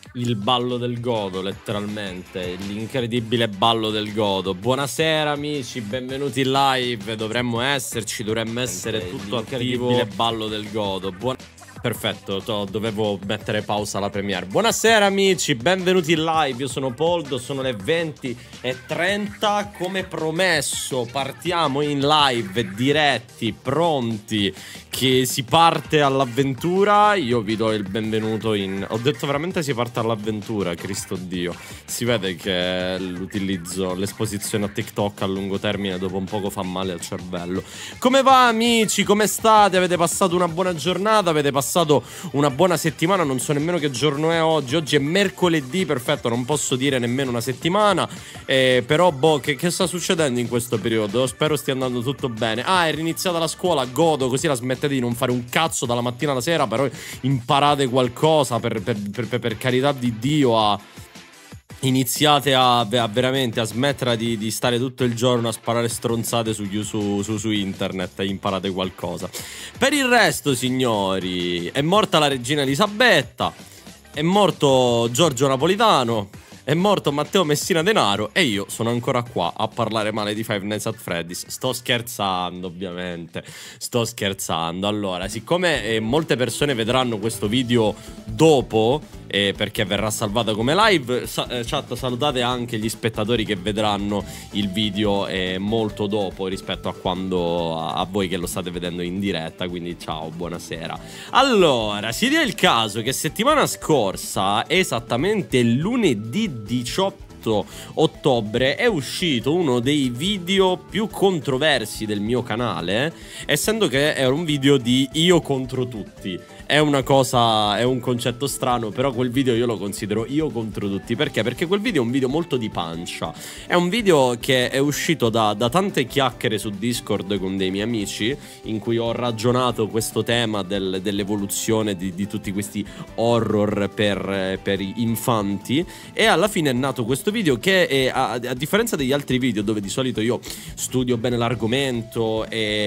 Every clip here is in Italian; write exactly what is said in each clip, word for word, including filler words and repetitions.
Il ballo del godo, letteralmente, l'incredibile ballo del godo. Buonasera amici, benvenuti in live, dovremmo esserci, dovremmo essere tutto attivo. Il ballo del godo. Buon... Perfetto, to, dovevo mettere pausa alla premiere. Buonasera amici, benvenuti in live, io sono Poldo, sono le venti e trenta, come promesso partiamo in live, diretti, pronti, che si parte all'avventura. Io vi do il benvenuto in... Ho detto veramente si parte all'avventura, Cristo Dio. Si vede che l'utilizzo, l'esposizione a TikTok a lungo termine dopo un poco fa male al cervello. Come va amici, come state? Avete passato una buona giornata? Avete passato una buona settimana? Non so nemmeno che giorno è oggi. Oggi è mercoledì, perfetto, non posso dire nemmeno una settimana, eh, però boh, che, che sta succedendo in questo periodo? Spero stia andando tutto bene. Ah, è riniziata la scuola, godo, così la smettete di non fare un cazzo dalla mattina alla sera, però imparate qualcosa, per, per, per, per carità di Dio, a... iniziate a, a veramente a smettere di, di stare tutto il giorno a sparare stronzate su, su, su, su internet e imparate qualcosa. Per il resto, signori, è morta la regina Elisabetta, è morto Giorgio Napolitano, è morto Matteo Messina Denaro e io sono ancora qua a parlare male di Five Nights at Freddy's. Sto scherzando, ovviamente, sto scherzando. Allora, siccome eh, molte persone vedranno questo video dopo, eh, perché verrà salvata come live, sa eh, chat, salutate anche gli spettatori che vedranno il video eh, molto dopo rispetto a quando a, a voi che lo state vedendo in diretta, quindi ciao, buonasera. Allora, si dia il caso che settimana scorsa, esattamente lunedì diciotto ottobre, è uscito uno dei video più controversi del mio canale, essendo che era un video di io contro tutti. È una cosa, è un concetto strano, però quel video io lo considero io contro tutti. Perché? Perché quel video è un video molto di pancia. È un video che è uscito da, da tante chiacchiere su Discord con dei miei amici, in cui ho ragionato questo tema del, dell'evoluzione di, di tutti questi horror per, per infanti. E alla fine è nato questo video che è, a, a differenza degli altri video dove di solito io studio bene l'argomento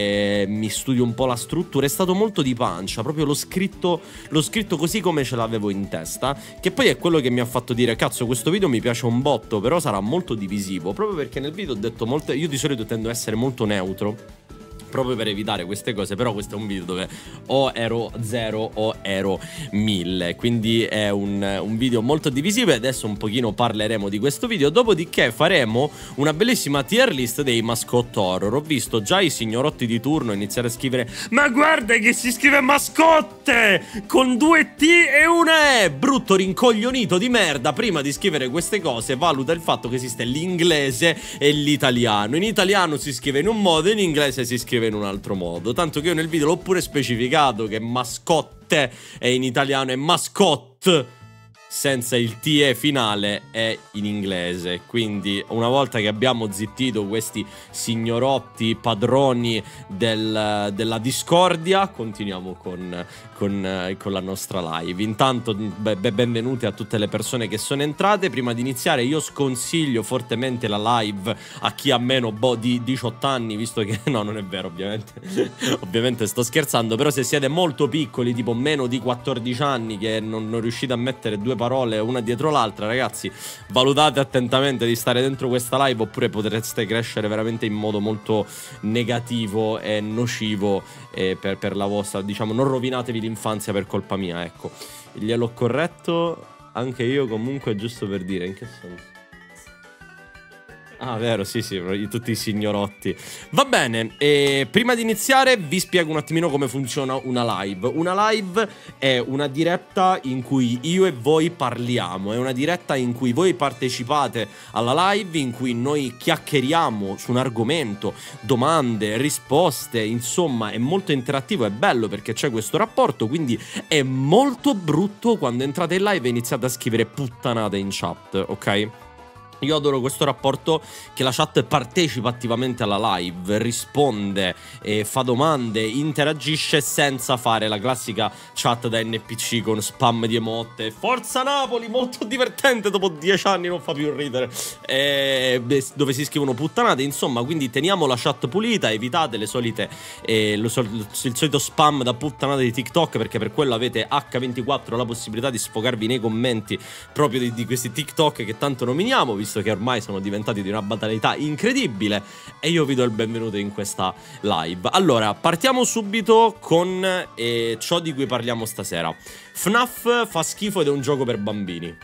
e mi studio un po' la struttura, è stato molto di pancia, proprio lo scritto L'ho scritto così come ce l'avevo in testa, che poi è quello che mi ha fatto dire cazzo, questo video mi piace un botto, però sarà molto divisivo, proprio perché nel video ho detto molte... Io di solito tendo a essere molto neutro, proprio per evitare queste cose, però questo è un video dove o ero zero o ero mille, quindi è un, un video molto divisivo e adesso un pochino parleremo di questo video, dopodiché faremo una bellissima tier list dei mascotte horror. Ho visto già i signorotti di turno iniziare a scrivere ma guarda che si scrive mascotte con due T e una E, brutto rincoglionito di merda. Prima di scrivere queste cose valuta il fatto che esiste l'inglese e l'italiano. In italiano si scrive in un modo, in inglese si scrive in un altro modo, tanto che io nel video l'ho pure specificato che mascotte e in italiano è mascotte senza il T E finale è in inglese. Quindi una volta che abbiamo zittito questi signorotti padroni del, della discordia, continuiamo con, con, con la nostra live. Intanto be, benvenuti a tutte le persone che sono entrate. Prima di iniziare io sconsiglio fortemente la live a chi ha meno boh, di diciotto anni, visto che no, non è vero, ovviamente ovviamente sto scherzando, però se siete molto piccoli, tipo meno di quattordici anni, che non, non riuscite a mettere due parole una dietro l'altra, ragazzi, valutate attentamente di stare dentro questa live, oppure potreste crescere veramente in modo molto negativo e nocivo eh, per, per la vostra, diciamo, non rovinatevi l'infanzia per colpa mia, ecco. Gliel'ho corretto anche io, comunque, giusto per dire, in che senso? Ah, vero, sì, sì, tutti i signorotti. Va bene, e prima di iniziare vi spiego un attimino come funziona una live. Una live è una diretta in cui io e voi parliamo, è una diretta in cui voi partecipate alla live, in cui noi chiacchieriamo su un argomento, domande, risposte, insomma è molto interattivo, è bello perché c'è questo rapporto, quindi è molto brutto quando entrate in live e iniziate a scrivere puttanate in chat, ok? Io adoro questo rapporto che la chat partecipa attivamente alla live, risponde, eh, fa domande, interagisce senza fare la classica chat da N P C con spam di emote. Forza Napoli, molto divertente, dopo dieci anni non fa più ridere, eh, dove si scrivono puttanate, insomma, quindi teniamo la chat pulita, evitate le solite, eh, lo sol il solito spam da puttanate di TikTok, perché per quello avete acca ventiquattro la possibilità di sfogarvi nei commenti proprio di, di questi TikTok che tanto nominiamo, visto che ormai sono diventati di una banalità incredibile, e io vi do il benvenuto in questa live. Allora, partiamo subito con eh, ciò di cui parliamo stasera. F NAF fa schifo ed è un gioco per bambini.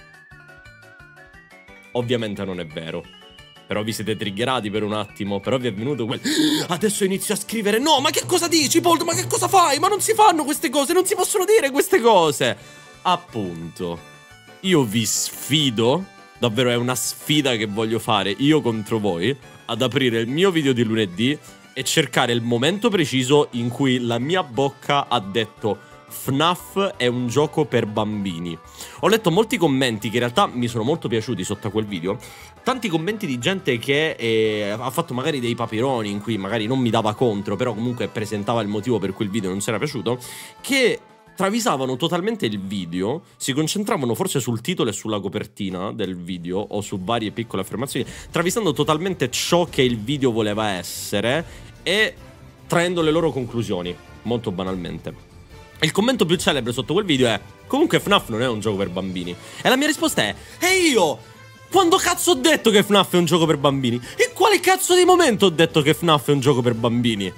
Ovviamente non è vero. Però vi siete triggerati per un attimo. Però vi è venuto quel... Adesso inizio a scrivere. No, ma che cosa dici, Pold? Ma che cosa fai? Ma non si fanno queste cose, non si possono dire queste cose. Appunto, io vi sfido, davvero è una sfida che voglio fare io contro voi, ad aprire il mio video di lunedì e cercare il momento preciso in cui la mia bocca ha detto F NAF è un gioco per bambini. Ho letto molti commenti che in realtà mi sono molto piaciuti sotto a quel video. Tanti commenti di gente che eh, ha fatto magari dei papironi in cui magari non mi dava contro, però comunque presentava il motivo per cui il video non si era piaciuto, che travisavano totalmente il video, si concentravano forse sul titolo e sulla copertina del video o su varie piccole affermazioni, travisando totalmente ciò che il video voleva essere e traendo le loro conclusioni, molto banalmente. Il commento più celebre sotto quel video è: comunque F NAF non è un gioco per bambini. E la mia risposta è: e io? Quando cazzo ho detto che F NAF è un gioco per bambini? In quale cazzo di momento ho detto che F NAF è un gioco per bambini?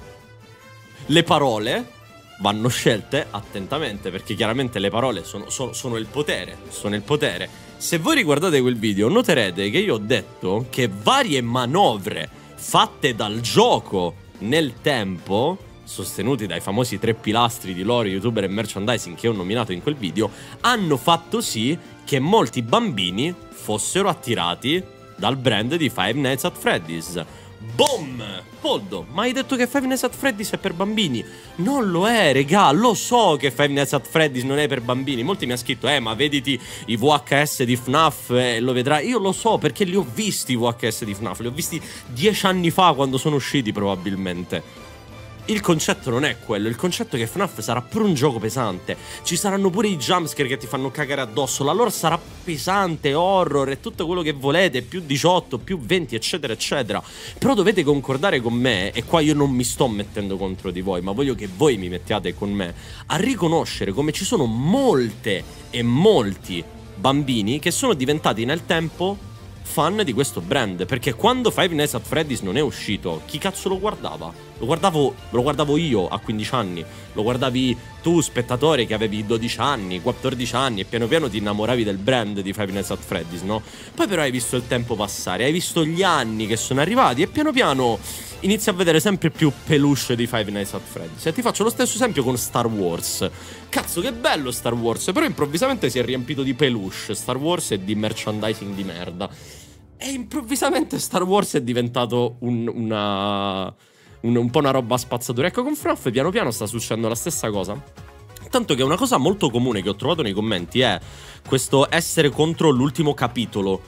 Le parole vanno scelte attentamente, perché chiaramente le parole sono, sono, sono il potere, sono il potere. Se voi riguardate quel video noterete che io ho detto che varie manovre fatte dal gioco nel tempo, sostenuti dai famosi tre pilastri di lore, youtuber e merchandising che ho nominato in quel video, hanno fatto sì che molti bambini fossero attirati dal brand di Five Nights at Freddy's. Boom! Poldo, ma hai detto che Five Nights at Freddy's è per bambini? Non lo è, regà, lo so che Five Nights at Freddy's non è per bambini. Molti mi hanno scritto, eh, ma vediti i V H S di F NAF e eh, lo vedrai. Io lo so, perché li ho visti i V H S di F NAF, li ho visti dieci anni fa quando sono usciti probabilmente. Il concetto non è quello, il concetto è che F NAF sarà pure un gioco pesante. Ci saranno pure i jumpscare che ti fanno cagare addosso, la lore sarà pesante, horror e tutto quello che volete, più diciotto, più venti, eccetera eccetera. Però dovete concordare con me, e qua io non mi sto mettendo contro di voi, ma voglio che voi mi mettiate con me, a riconoscere come ci sono molte e molti bambini che sono diventati nel tempo fan di questo brand. Perché quando Five Nights at Freddy's non è uscito, chi cazzo lo guardava? Lo guardavo, lo guardavo io a quindici anni, lo guardavi tu spettatore che avevi dodici anni, quattordici anni, e piano piano ti innamoravi del brand di Five Nights at Freddy's, no? Poi però hai visto il tempo passare, hai visto gli anni che sono arrivati e piano piano inizi a vedere sempre più peluche di Five Nights at Freddy's. E ti faccio lo stesso esempio con Star Wars. Cazzo, che bello Star Wars, però improvvisamente si è riempito di peluche Star Wars e di merchandising di merda. E improvvisamente Star Wars è diventato un, una, un, un po' una roba spazzatura. Ecco, con F NAF piano piano sta succedendo la stessa cosa. Tanto che una cosa molto comune che ho trovato nei commenti è questo essere contro l'ultimo capitolo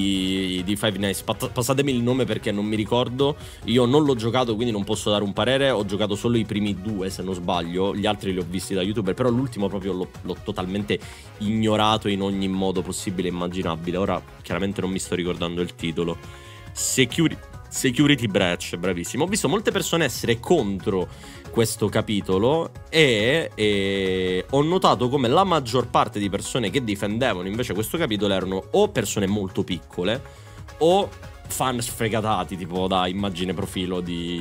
di, di Five Nights. Passatemi il nome perché non mi ricordo. Io non l'ho giocato, quindi non posso dare un parere. Ho giocato solo i primi due, se non sbaglio. Gli altri li ho visti da YouTuber, però l'ultimo proprio l'ho totalmente ignorato in ogni modo possibile e immaginabile. Ora chiaramente non mi sto ricordando il titolo. Security, Security Breach, bravissimo. Ho visto molte persone essere contro questo capitolo e, e ho notato come la maggior parte di persone che difendevano invece questo capitolo erano o persone molto piccole o fan sfregatati, tipo da immagine profilo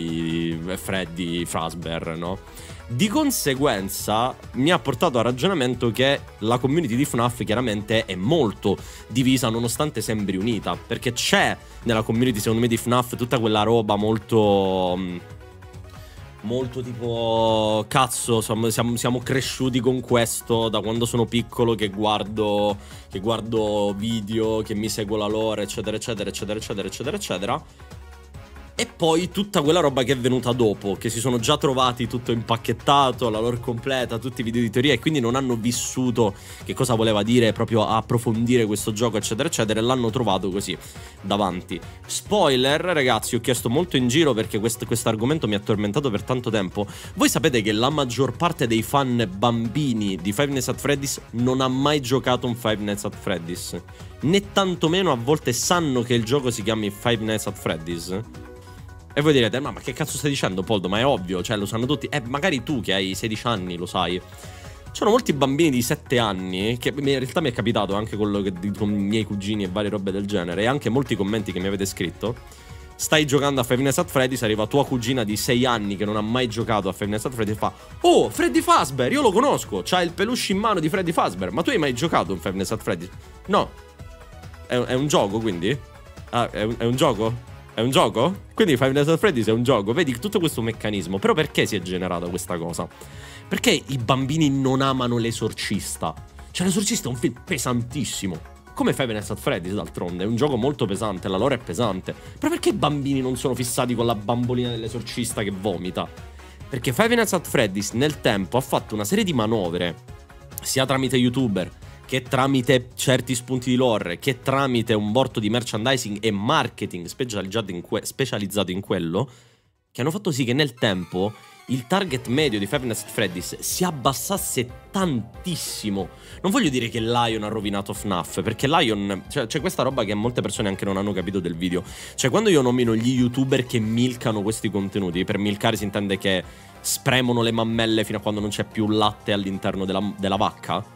di Freddy Fazbear, no? Di conseguenza mi ha portato a ragionamento che la community di F NAF chiaramente è molto divisa nonostante sembri unita, perché c'è nella community secondo me di F NAF tutta quella roba molto... molto tipo cazzo, siamo, siamo cresciuti con questo da quando sono piccolo, che guardo che guardo video, che mi seguo la lore, eccetera eccetera eccetera eccetera eccetera eccetera. E poi tutta quella roba che è venuta dopo, che si sono già trovati tutto impacchettato, la lore completa, tutti i video di teoria, e quindi non hanno vissuto che cosa voleva dire proprio approfondire questo gioco, eccetera eccetera, e l'hanno trovato così davanti. Spoiler, ragazzi, ho chiesto molto in giro perché questo argomento mi ha tormentato per tanto tempo. Voi sapete che la maggior parte dei fan bambini di Five Nights at Freddy's non ha mai giocato un Five Nights at Freddy's, né tantomeno a volte sanno che il gioco si chiami Five Nights at Freddy's? E voi direte, ma, ma che cazzo stai dicendo, Poldo? Ma è ovvio, cioè lo sanno tutti. Eh, magari tu che hai sedici anni lo sai. Ci sono molti bambini di sette anni, che in realtà mi è capitato anche con, lo, con i miei cugini e varie robe del genere, e anche molti commenti che mi avete scritto. Stai giocando a Five Nights at Freddy's, arriva tua cugina di sei anni che non ha mai giocato a Five Nights at Freddy's e fa: oh, Freddy Fazbear, io lo conosco, c'ha il peluche in mano di Freddy Fazbear, ma tu hai mai giocato a Five Nights at Freddy's? No. È, è un gioco, quindi? Ah, è un, è un gioco? È un gioco? Quindi Five Nights at Freddy's è un gioco. Vedi tutto questo meccanismo. Però perché si è generata questa cosa? Perché i bambini non amano L'Esorcista? Cioè L'Esorcista è un film pesantissimo, come Five Nights at Freddy's d'altronde. È un gioco molto pesante, la lore è pesante. Però perché i bambini non sono fissati con la bambolina dell'esorcista che vomita? Perché Five Nights at Freddy's nel tempo ha fatto una serie di manovre, sia tramite youtuber, che tramite certi spunti di lore, che tramite un bordo di merchandising e marketing specializzato in, que specializzato in quello, che hanno fatto sì che nel tempo il target medio di Five Nights at Freddy's si abbassasse tantissimo. Non voglio dire che Lion ha rovinato F NAF, perché Lion, cioè, c'è questa roba che molte persone anche non hanno capito del video. Cioè quando io nomino gli youtuber che milcano questi contenuti, per milcare si intende che spremono le mammelle fino a quando non c'è più latte all'interno della, della vacca.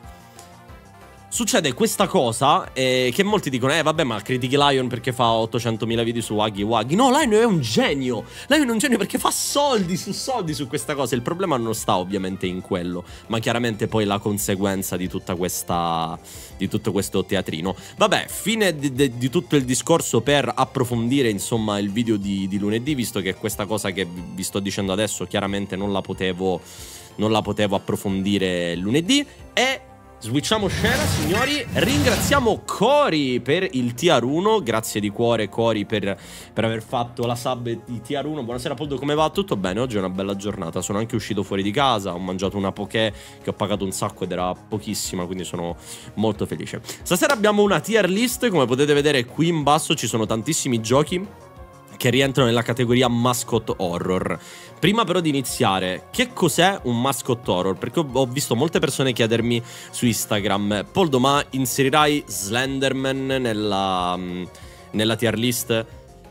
Succede questa cosa eh, che molti dicono: eh vabbè, ma critichi Lion perché fa ottocentomila video su Waggy Waggy. No, Lion è un genio. Lion è un genio perché fa soldi su soldi su questa cosa. Il problema non sta ovviamente in quello, ma chiaramente poi la conseguenza di tutta questa, di tutto questo teatrino. Vabbè, fine di, di, di tutto il discorso per approfondire insomma il video di, di lunedì, visto che questa cosa che vi sto dicendo adesso chiaramente non la potevo, non la potevo approfondire lunedì. E switchiamo scena, signori. Ringraziamo Cori per il tier uno. Grazie di cuore, Cori, per, per aver fatto la sub di tier uno. Buonasera, Poldo, come va? Tutto bene? Oggi è una bella giornata. Sono anche uscito fuori di casa. Ho mangiato una poké che ho pagato un sacco ed era pochissima, quindi sono molto felice. Stasera abbiamo una tier list. Come potete vedere qui in basso ci sono tantissimi giochi che rientrano nella categoria mascot horror. Prima però di iniziare, che cos'è un mascot horror? Perché ho visto molte persone chiedermi su Instagram: Poldo, ma inserirai Slenderman nella, nella tier list?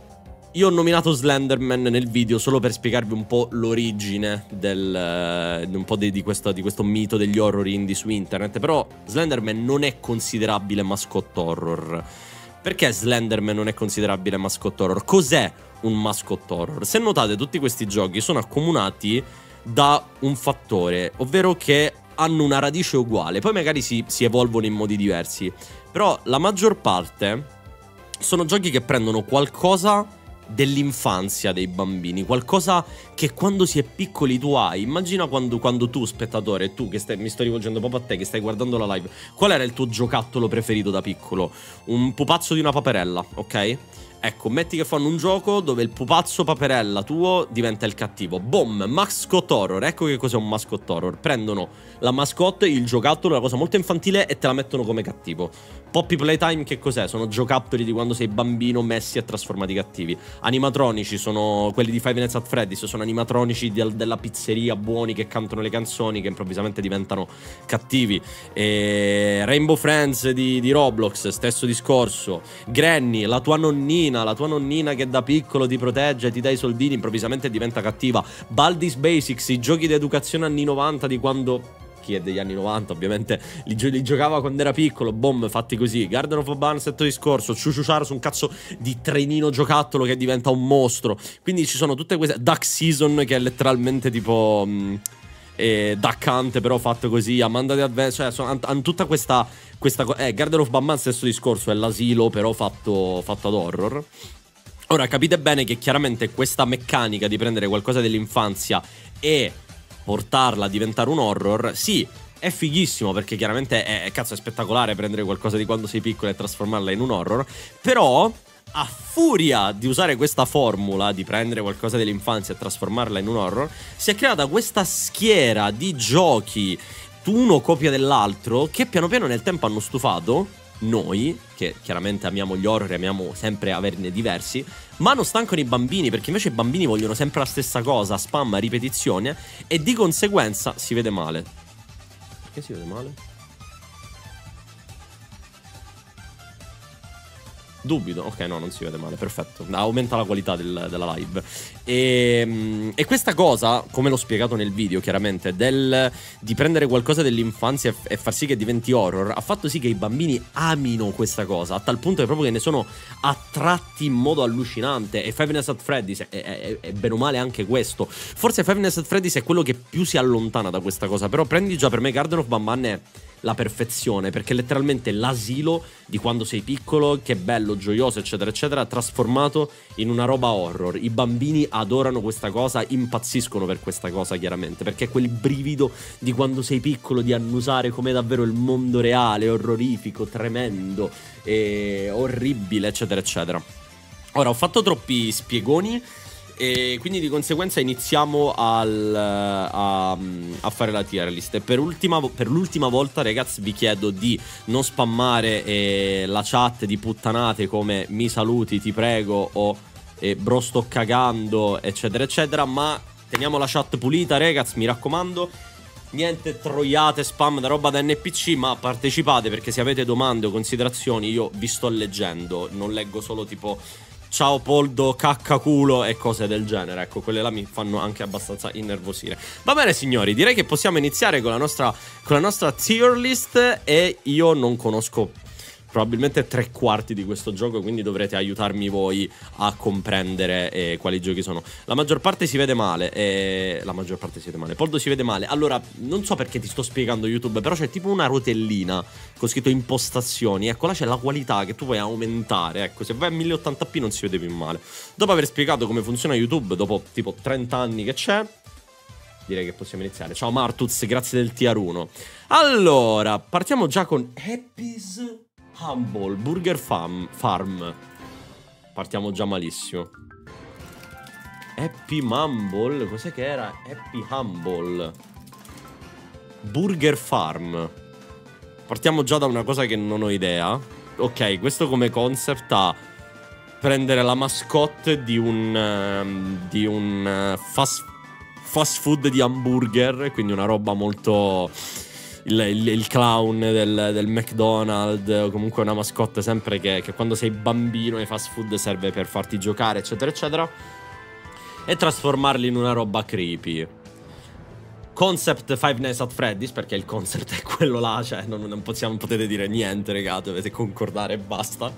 Io ho nominato Slenderman nel video solo per spiegarvi un po' l'origine del, un po' di, di, questo, di questo mito degli horror indie su internet. Però Slenderman non è considerabile mascot horror. Perché Slenderman non è considerabile mascot horror? Cos'è un mascot horror? Se notate, tutti questi giochi sono accomunati da un fattore, ovvero che hanno una radice uguale. Poi magari si, si evolvono in modi diversi, però la maggior parte sono giochi che prendono qualcosa dell'infanzia dei bambini, qualcosa che quando si è piccoli tu hai. Immagina quando, quando tu, spettatore, tu che stai, mi sto rivolgendo proprio a te che stai guardando la live, qual era il tuo giocattolo preferito da piccolo? Un pupazzo di una paperella, ok? Ecco, metti che fanno un gioco dove il pupazzo paperella tuo diventa il cattivo. Boom, mascot horror. Ecco che cos'è un mascot horror. Prendono la mascotte, il giocattolo, una cosa molto infantile, e te la mettono come cattivo. Poppy Playtime che cos'è? Sono giocattoli di quando sei bambino messi e trasformati cattivi. Animatronici sono quelli di Five Nights at Freddy's, sono animatronici di, della pizzeria buoni che cantano le canzoni che improvvisamente diventano cattivi. E Rainbow Friends di, di Roblox, stesso discorso. Granny, la tua nonnina, la tua nonnina che da piccolo ti protegge, ti dà i soldini, improvvisamente diventa cattiva. Baldi's Basics, i giochi di educazione anni novanta di quando... chi è degli anni novanta ovviamente li, gio li giocava quando era piccolo. Boom, fatti così. Garden of Oban, setto discorso. Chuchuchar su un cazzo di trenino giocattolo che diventa un mostro. Quindi ci sono tutte queste... Duck Season che è letteralmente tipo... Mh, eh, Duck Hunt però fatto così. Amanda di Adventure, cioè hanno tutta questa... questa eh, Garden of Batman stesso discorso, è l'asilo però fatto, fatto ad horror. Ora capite bene che chiaramente questa meccanica di prendere qualcosa dell'infanzia e portarla a diventare un horror, sì, è fighissimo perché chiaramente è, è, cazzo, è spettacolare prendere qualcosa di quando sei piccolo e trasformarla in un horror, però a furia di usare questa formula, di prendere qualcosa dell'infanzia e trasformarla in un horror, si è creata questa schiera di giochi, uno copia dell'altro, che piano piano nel tempo hanno stufato noi, che chiaramente amiamo gli horror e amiamo sempre averne diversi, ma non stancano i bambini, perché invece i bambini vogliono sempre la stessa cosa, spam, ripetizione, e di conseguenza si vede male. Perché si vede male? Dubito, ok, no, non si vede male, perfetto. Aumenta la qualità del, della live. E, e questa cosa, come l'ho spiegato nel video, chiaramente, del, di prendere qualcosa dell'infanzia e, e far sì che diventi horror, ha fatto sì che i bambini amino questa cosa, a tal punto che proprio che ne sono attratti in modo allucinante. E Five Nights at Freddy's è, è, è bene o male anche questo. Forse Five Nights at Freddy's è quello che più si allontana da questa cosa, però prendi già per me Garden of Banban è la perfezione, perché è letteralmente l'asilo di quando sei piccolo, che è bello, gioioso, eccetera eccetera, trasformato in una roba horror. I bambini adorano questa cosa, impazziscono per questa cosa, chiaramente, perché è quel brivido di quando sei piccolo, di annusare com'è davvero il mondo reale, orrorifico, tremendo e orribile, eccetera eccetera. Ora, ho fatto troppi spiegoni e quindi di conseguenza iniziamo al, a, a fare la tier list. E per, ultima, per l'ultima volta, ragazzi, vi chiedo di non spammare eh, la chat di puttanate come mi saluti, ti prego, o eh, bro sto cagando, eccetera eccetera, ma teniamo la chat pulita, ragazzi, mi raccomando. Niente troiate, spam da roba da N P C, ma partecipate, perché se avete domande o considerazioni io vi sto leggendo, non leggo solo tipo ciao Poldo, caccaculo e cose del genere. Ecco, quelle là mi fanno anche abbastanza innervosire. Va bene signori, direi che possiamo iniziare con la nostra, con la nostra tier list. E io non conosco probabilmente tre quarti di questo gioco, quindi dovrete aiutarmi voi a comprendere eh, quali giochi sono. La maggior parte si vede male eh, La maggior parte si vede male Poldo si vede male. Allora, non so perché ti sto spiegando YouTube, però c'è tipo una rotellina con scritto impostazioni. Ecco, là c'è la qualità che tu puoi aumentare. Ecco, se vai a mille ottanta p non si vede più male. Dopo aver spiegato come funziona YouTube, dopo tipo trenta anni che c'è, direi che possiamo iniziare. Ciao Martuz, grazie del tier uno. Allora, partiamo già con Happy's Humble Burger Farm, Farm. Partiamo già malissimo. Happy Mumble, cos'è che era? Happy Humble Burger Farm. Partiamo già da una cosa che non ho idea. Ok, questo come concept ha prendere la mascotte di un uh, di un uh, fast, fast food di hamburger, quindi una roba molto Il, il, il clown del, del McDonald's, o comunque una mascotte sempre che, che quando sei bambino ai fast food serve per farti giocare, eccetera eccetera, e trasformarli in una roba creepy. Concept Five Nights at Freddy's, perché il concept è quello là, cioè non, non, possiamo, non potete dire niente, raga, dovete concordare e basta.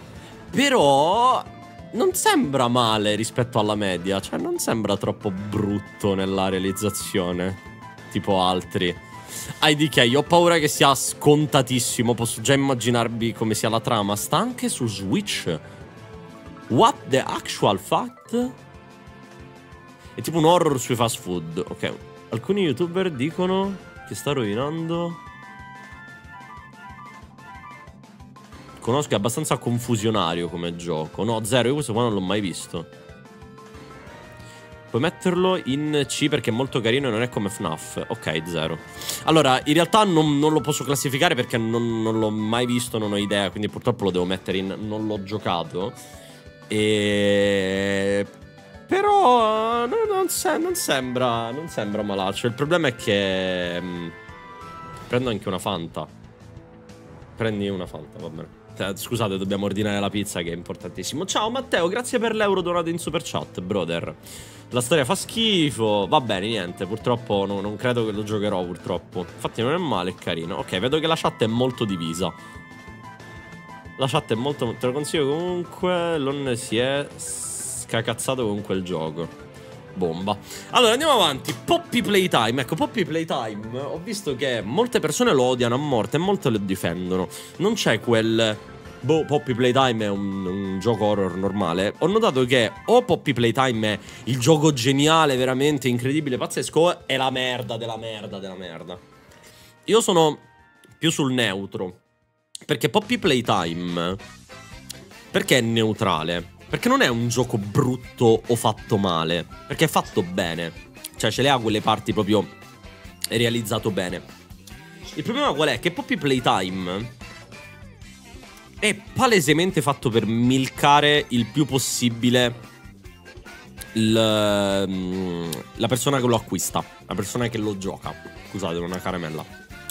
Però non sembra male rispetto alla media, cioè non sembra troppo brutto nella realizzazione, tipo altri. I D K, ho paura che sia scontatissimo. Posso già immaginarvi come sia la trama. Sta anche su Switch. What the actual fact? È tipo un horror sui fast food. Ok, alcuni youtuber dicono che sta rovinando. Conosco, è abbastanza confusionario come gioco. No, zero, io questo qua non l'ho mai visto. Puoi metterlo in C perché è molto carino e non è come F NAF. Ok, zero. Allora, in realtà non, non lo posso classificare perché non, non l'ho mai visto, non ho idea, quindi purtroppo lo devo mettere in non l'ho giocato. E... Però no, non, se non sembra non sembra malaccio. Il problema è che mh, prendo anche una Fanta. Prendi una Fanta, va bene. Scusate, dobbiamo ordinare la pizza, che è importantissimo. Ciao Matteo, grazie per l'euro donato in super chat, brother. La storia fa schifo. Va bene, niente, purtroppo no, non credo che lo giocherò, purtroppo. Infatti non è male, è carino. Ok, vedo che la chat è molto divisa. La chat è molto... Te lo consiglio comunque. Non si è scacazzato con quel gioco. Bomba. Allora andiamo avanti. Poppy Playtime. Ecco, Poppy Playtime, ho visto che molte persone lo odiano a morte e molte lo difendono. Non c'è quel... Boh, Poppy Playtime è un, un gioco horror normale. Ho notato che o Poppy Playtime è il gioco geniale, veramente incredibile, pazzesco, o è la merda della merda della merda. Io sono più sul neutro, perché Poppy Playtime Perché è neutrale? Perché non è un gioco brutto o fatto male, perché è fatto bene. Cioè ce le ha quelle parti proprio realizzato bene. Il problema qual è? Che Poppy Playtime è palesemente fatto per milcare il più possibile il, la persona che lo acquista, la persona che lo gioca. Scusate, una caramella.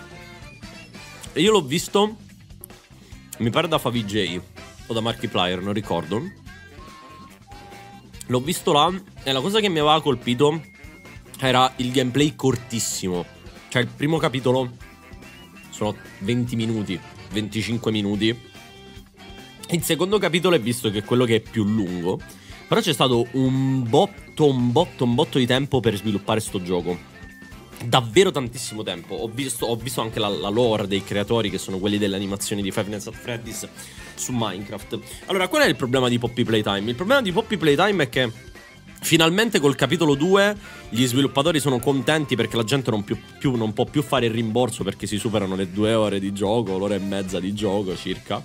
E io l'ho visto, mi pare da Favij o da Markiplier, non ricordo. L'ho visto là e la cosa che mi aveva colpito era il gameplay cortissimo. Cioè il primo capitolo sono venti minuti, venticinque minuti. Il secondo capitolo è visto che è quello che è più lungo. Però c'è stato un botto, un botto, un botto di tempo per sviluppare sto gioco. Davvero tantissimo tempo. Ho visto, ho visto anche la, la lore dei creatori, che sono quelli delle animazioni di Five Nights at Freddy's su Minecraft. Allora, qual è il problema di Poppy Playtime? Il problema di Poppy Playtime è che finalmente col capitolo due gli sviluppatori sono contenti, perché la gente non, più, più, non può più fare il rimborso, perché si superano le due ore di gioco, l'ora e mezza di gioco circa,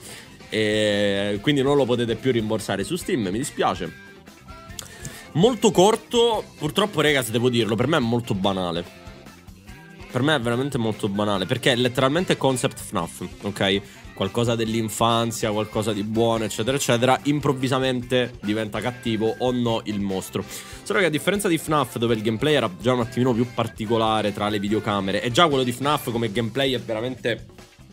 e quindi non lo potete più rimborsare su Steam, mi dispiace. Molto corto, purtroppo ragazzi devo dirlo, per me è molto banale. Per me è veramente molto banale, perché è letteralmente concept F NAF, ok? Qualcosa dell'infanzia, qualcosa di buono, eccetera, eccetera. Improvvisamente diventa cattivo o no il mostro. Solo che a differenza di F NAF, dove il gameplay era già un attimino più particolare tra le videocamere, e già quello di F NAF come gameplay è veramente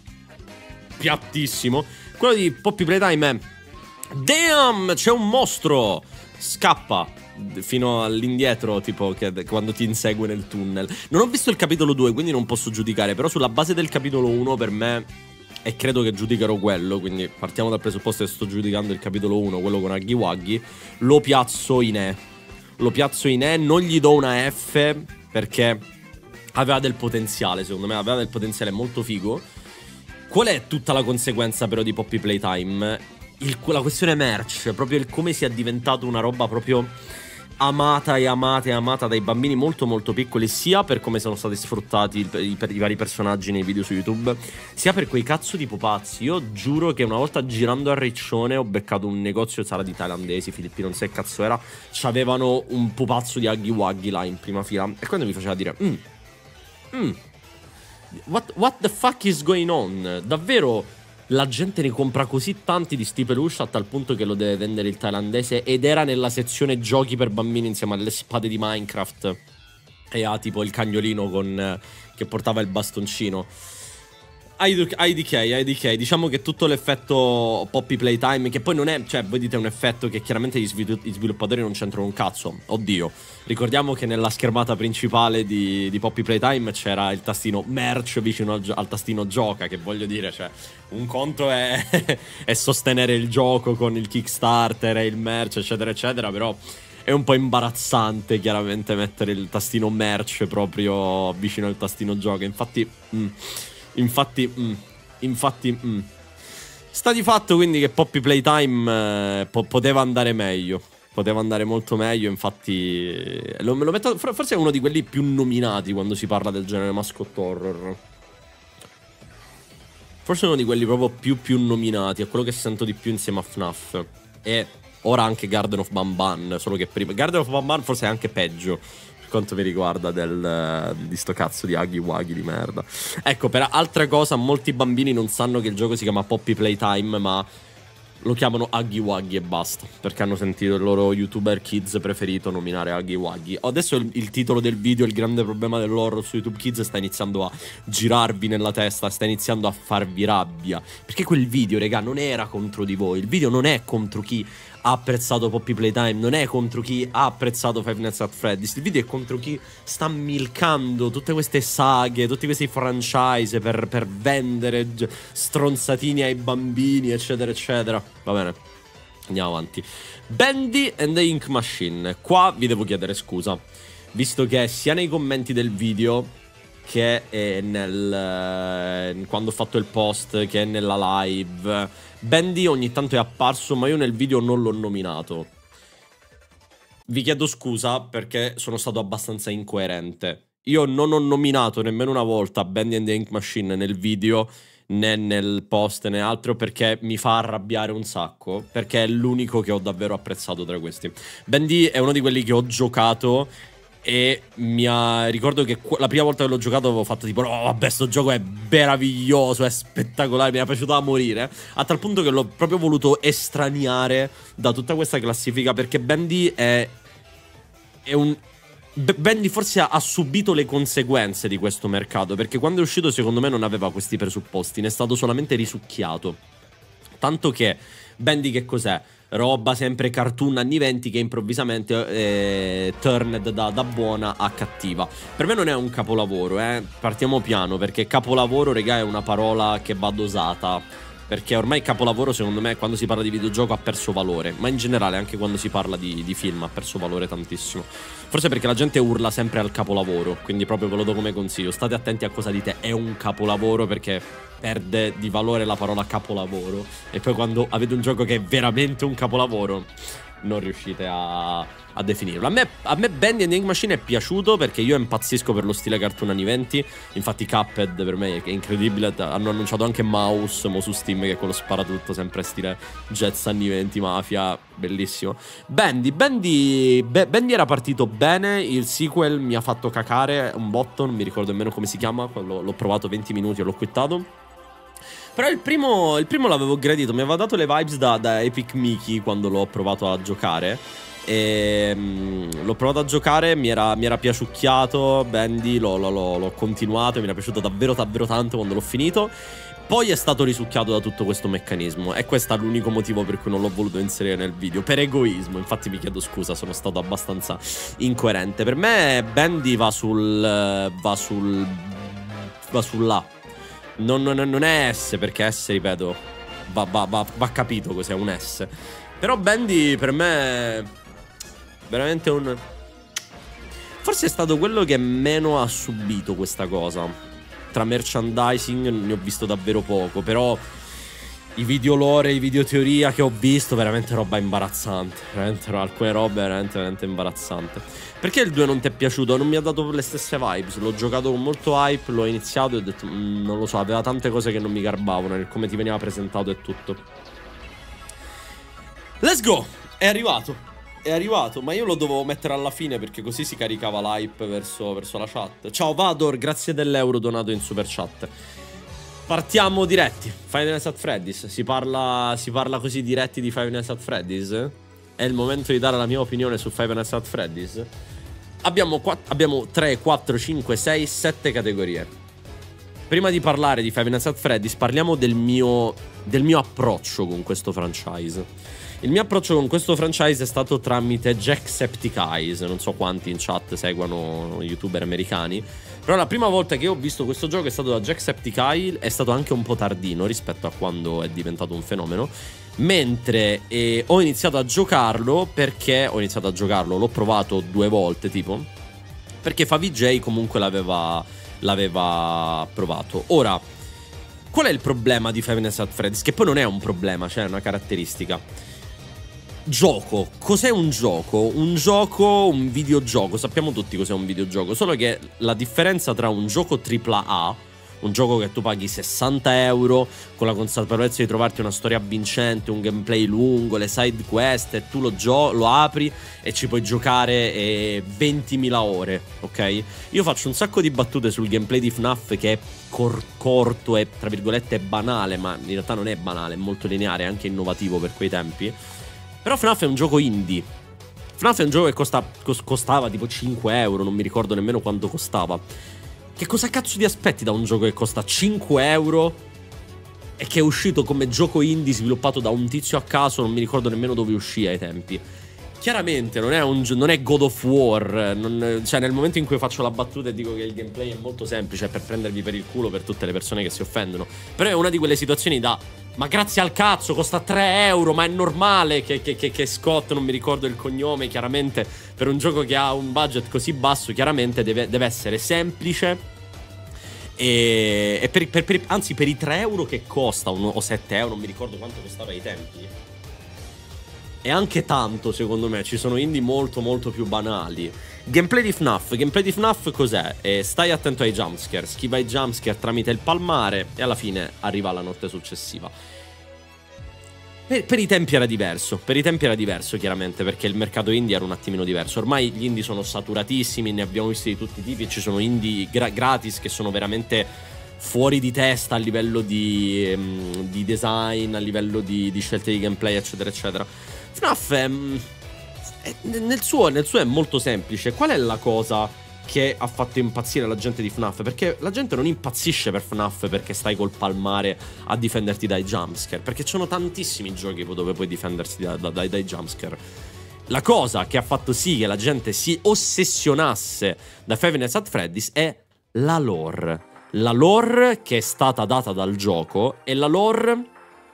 piattissimo, quello di Poppy Playtime è damn, c'è un mostro! Scappa fino all'indietro, tipo che, quando ti insegue nel tunnel. Non ho visto il capitolo due, quindi non posso giudicare, però sulla base del capitolo uno per me, e credo che giudicherò quello, quindi partiamo dal presupposto che sto giudicando il capitolo uno, quello con Huggy Wuggy, lo piazzo in E. Lo piazzo in E, non gli do una F, perché aveva del potenziale, secondo me, aveva del potenziale molto figo. Qual è tutta la conseguenza però di Poppy Playtime? Il, la questione merch, proprio il come sia diventato una roba proprio amata e amata e amata dai bambini molto molto piccoli, sia per come sono stati sfruttati per i, per i vari personaggi nei video su YouTube, sia per quei cazzo di pupazzi. Io giuro che una volta girando a Riccione ho beccato un negozio, sarà di thailandesi, filippino, non so che cazzo era, c'avevano un pupazzo di Huggy Wuggy là in prima fila, e quello mi faceva dire mm, mm, what, what the fuck is going on? Davvero la gente ne compra così tanti di sti peluche a tal punto che lo deve vendere il thailandese, ed era nella sezione giochi per bambini insieme alle spade di Minecraft, e ha tipo il cagnolino con, che portava il bastoncino. I D K, I D K, diciamo che tutto l'effetto Poppy Playtime, che poi non è, cioè voi dite è un effetto che chiaramente gli, svilu gli sviluppatori non c'entrano un cazzo. Oddio, ricordiamo che nella schermata principale di, di Poppy Playtime c'era il tastino merch vicino al, al tastino gioca, che voglio dire, cioè un conto è, è sostenere il gioco con il Kickstarter e il merch eccetera eccetera, però è un po' imbarazzante chiaramente mettere il tastino merch proprio vicino al tastino gioca, infatti... Mm. Infatti, mm, infatti, mm. sta di fatto quindi che Poppy Playtime eh, po poteva andare meglio. Poteva andare molto meglio, infatti eh, lo, me lo metto, forse è uno di quelli più nominati quando si parla del genere mascot horror. Forse è uno di quelli proprio più più nominati, è quello che sento di più insieme a F NAF. E ora anche Garden of Banban, solo che prima Garden of Banban forse è anche peggio quanto mi riguarda del, di sto cazzo di Huggy Wuggy di merda. Ecco, per altra cosa, molti bambini non sanno che il gioco si chiama Poppy Playtime, ma lo chiamano Huggy Wuggy e basta, perché hanno sentito il loro youtuber kids preferito nominare Huggy Wuggy. Adesso il, il titolo del video, il grande problema dell'horror su YouTube Kids, sta iniziando a girarvi nella testa, sta iniziando a farvi rabbia, perché quel video, raga, non era contro di voi. Il video non è contro chi ha apprezzato Poppy Playtime, non è contro chi ha apprezzato Five Nights at Freddy's. Il video è contro chi sta milcando tutte queste saghe, tutti questi franchise per, per vendere stronzatini ai bambini eccetera eccetera. Va bene, andiamo avanti. Bendy and the Ink Machine. Qua vi devo chiedere scusa, visto che sia nei commenti del video che è nel quando ho fatto il post, che è nella live, Bendy ogni tanto è apparso, ma io nel video non l'ho nominato. Vi chiedo scusa perché sono stato abbastanza incoerente. Io non ho nominato nemmeno una volta Bendy and the Ink Machine nel video, né nel post né altro, perché mi fa arrabbiare un sacco, perché è l'unico che ho davvero apprezzato tra questi. Bendy è uno di quelli che ho giocato e mi ha... ricordo che la prima volta che l'ho giocato avevo fatto tipo oh vabbè, sto gioco è meraviglioso, è spettacolare, mi è piaciuto da morire, a tal punto che l'ho proprio voluto estraniare da tutta questa classifica, perché Bendy è... è un... Bendy forse ha, ha subito le conseguenze di questo mercato, perché quando è uscito secondo me non aveva questi presupposti, ne è stato solamente risucchiato. Tanto che Bendy che cos'è? Roba sempre cartoon anni venti che improvvisamente eh, turned da, da buona a cattiva. Per me non è un capolavoro, eh. Partiamo piano, perché capolavoro, regà, è una parola che va dosata, perché ormai capolavoro secondo me quando si parla di videogioco ha perso valore, ma in generale anche quando si parla di, di film ha perso valore tantissimo. Forse perché la gente urla sempre al capolavoro, quindi proprio ve lo do come consiglio, state attenti a cosa dite, è un capolavoro, perché perde di valore la parola capolavoro, e poi quando avete un gioco che è veramente un capolavoro non riuscite a, a definirlo. A me, a me Bendy Enigma Machine è piaciuto perché io impazzisco per lo stile cartoon anni venti. Infatti Cuphead per me è incredibile. Hanno annunciato anche Mouse mo su Steam, che è quello sparatutto sempre stile Jets anni venti, mafia, bellissimo. Bendy, Bendy, Bendy era partito bene, il sequel mi ha fatto cacare un botto, non mi ricordo nemmeno come si chiama, l'ho provato venti minuti e l'ho quittato. Però il primo, il primo l'avevo gradito, mi aveva dato le vibes da, da Epic Mickey quando l'ho provato a giocare. E um, l'ho provato a giocare, mi era, mi era piaciucchiato, Bendy, l'ho continuato, mi era piaciuto davvero davvero tanto quando l'ho finito. Poi è stato risucchiato da tutto questo meccanismo, e questo è l'unico motivo per cui non l'ho voluto inserire nel video, per egoismo. Infatti mi chiedo scusa, sono stato abbastanza incoerente. Per me Bendy va sul... va sul... va sull'A. Non, non, non è S, perché S, ripeto, va, va, va, va capito cos'è un S. Però Bendy per me è veramente un... forse è stato quello che meno ha subito questa cosa. Tra merchandising ne ho visto davvero poco, però i video lore, i video teoria che ho visto, veramente roba imbarazzante. Veramente alcune robe veramente, veramente imbarazzante. Perché il due non ti è piaciuto? Non mi ha dato le stesse vibes. L'ho giocato con molto hype, l'ho iniziato e ho detto mm, non lo so, aveva tante cose che non mi garbavano nel come ti veniva presentato e tutto. Let's go! È arrivato. È arrivato, ma io lo dovevo mettere alla fine perché così si caricava l'hype verso, verso la chat. Ciao Vador, grazie dell'euro donato in super chat. Partiamo diretti. Five Nights at Freddy's. Si parla, si parla così diretti di Five Nights at Freddy's? È il momento di dare la mia opinione su Five Nights at Freddy's. Abbiamo, abbiamo tre, quattro, cinque, sei, sette categorie. Prima di parlare di Five Nights at Freddy's parliamo del mio, del mio approccio con questo franchise. Il mio approccio con questo franchise è stato tramite Jacksepticeye. Non so quanti in chat seguono youtuber americani, però la prima volta che ho visto questo gioco è stato da Jacksepticeye. È stato anche un po' tardino rispetto a quando è diventato un fenomeno. Mentre eh, ho iniziato a giocarlo, perché ho iniziato a giocarlo, l'ho provato due volte tipo, perché Favij comunque l'aveva l'aveva provato. Ora, qual è il problema di Five Nights at Freddy's? Che poi non è un problema, cioè è una caratteristica. Gioco, cos'è un gioco? Un gioco, un videogioco, sappiamo tutti cos'è un videogioco, solo che la differenza tra un gioco tripla A, un gioco che tu paghi sessanta euro con la consapevolezza di trovarti una storia avvincente, un gameplay lungo, le side quest, e tu lo, lo apri e ci puoi giocare eh, ventimila ore, ok? Io faccio un sacco di battute sul gameplay di F NAF che è cor corto e tra virgolette banale, ma in realtà non è banale, è molto lineare e anche innovativo per quei tempi. Però F NAF è un gioco indie. F NAF è un gioco che costa, costava tipo cinque euro, non mi ricordo nemmeno quanto costava. Che cosa cazzo ti aspetti da un gioco che costa cinque euro e che è uscito come gioco indie sviluppato da un tizio a caso, non mi ricordo nemmeno dove uscì ai tempi. Chiaramente non è, un, non è God of War, non, cioè nel momento in cui faccio la battuta e dico che il gameplay è molto semplice, è per prendervi per il culo per tutte le persone che si offendono. Però è una di quelle situazioni da... ma grazie al cazzo, costa tre euro, ma è normale che, che, che, che Scott, non mi ricordo il cognome, chiaramente per un gioco che ha un budget così basso, chiaramente deve, deve essere semplice. E, e per, per, per, anzi per i tre euro che costa, un, o sette euro, non mi ricordo quanto costava ai tempi. e anche tanto secondo me, ci sono indie molto molto più banali. Gameplay di F NAF, gameplay di F NAF cos'è? Eh, stai attento ai jumpscare, schiva i jumpscare tramite il palmare e alla fine arriva la notte successiva. Per, per i tempi era diverso, per i tempi era diverso chiaramente, perché il mercato indie era un attimino diverso. Ormai gli indie sono saturatissimi, ne abbiamo visti di tutti i tipi, ci sono indie gra gratis che sono veramente fuori di testa a livello di, um, di design, a livello di, di scelte di gameplay, eccetera eccetera. F NAF è, è, nel, suo, nel suo è molto semplice. Qual è la cosa che ha fatto impazzire la gente di F NAF? Perché la gente non impazzisce per F NAF perché stai col palmare a difenderti dai jumpscare, perché ci sono tantissimi giochi dove puoi difendersi da, da, dai, dai jumpscare. La cosa che ha fatto sì che la gente si ossessionasse da Five Nights at Freddy's è la lore. La lore che è stata data dal gioco e la lore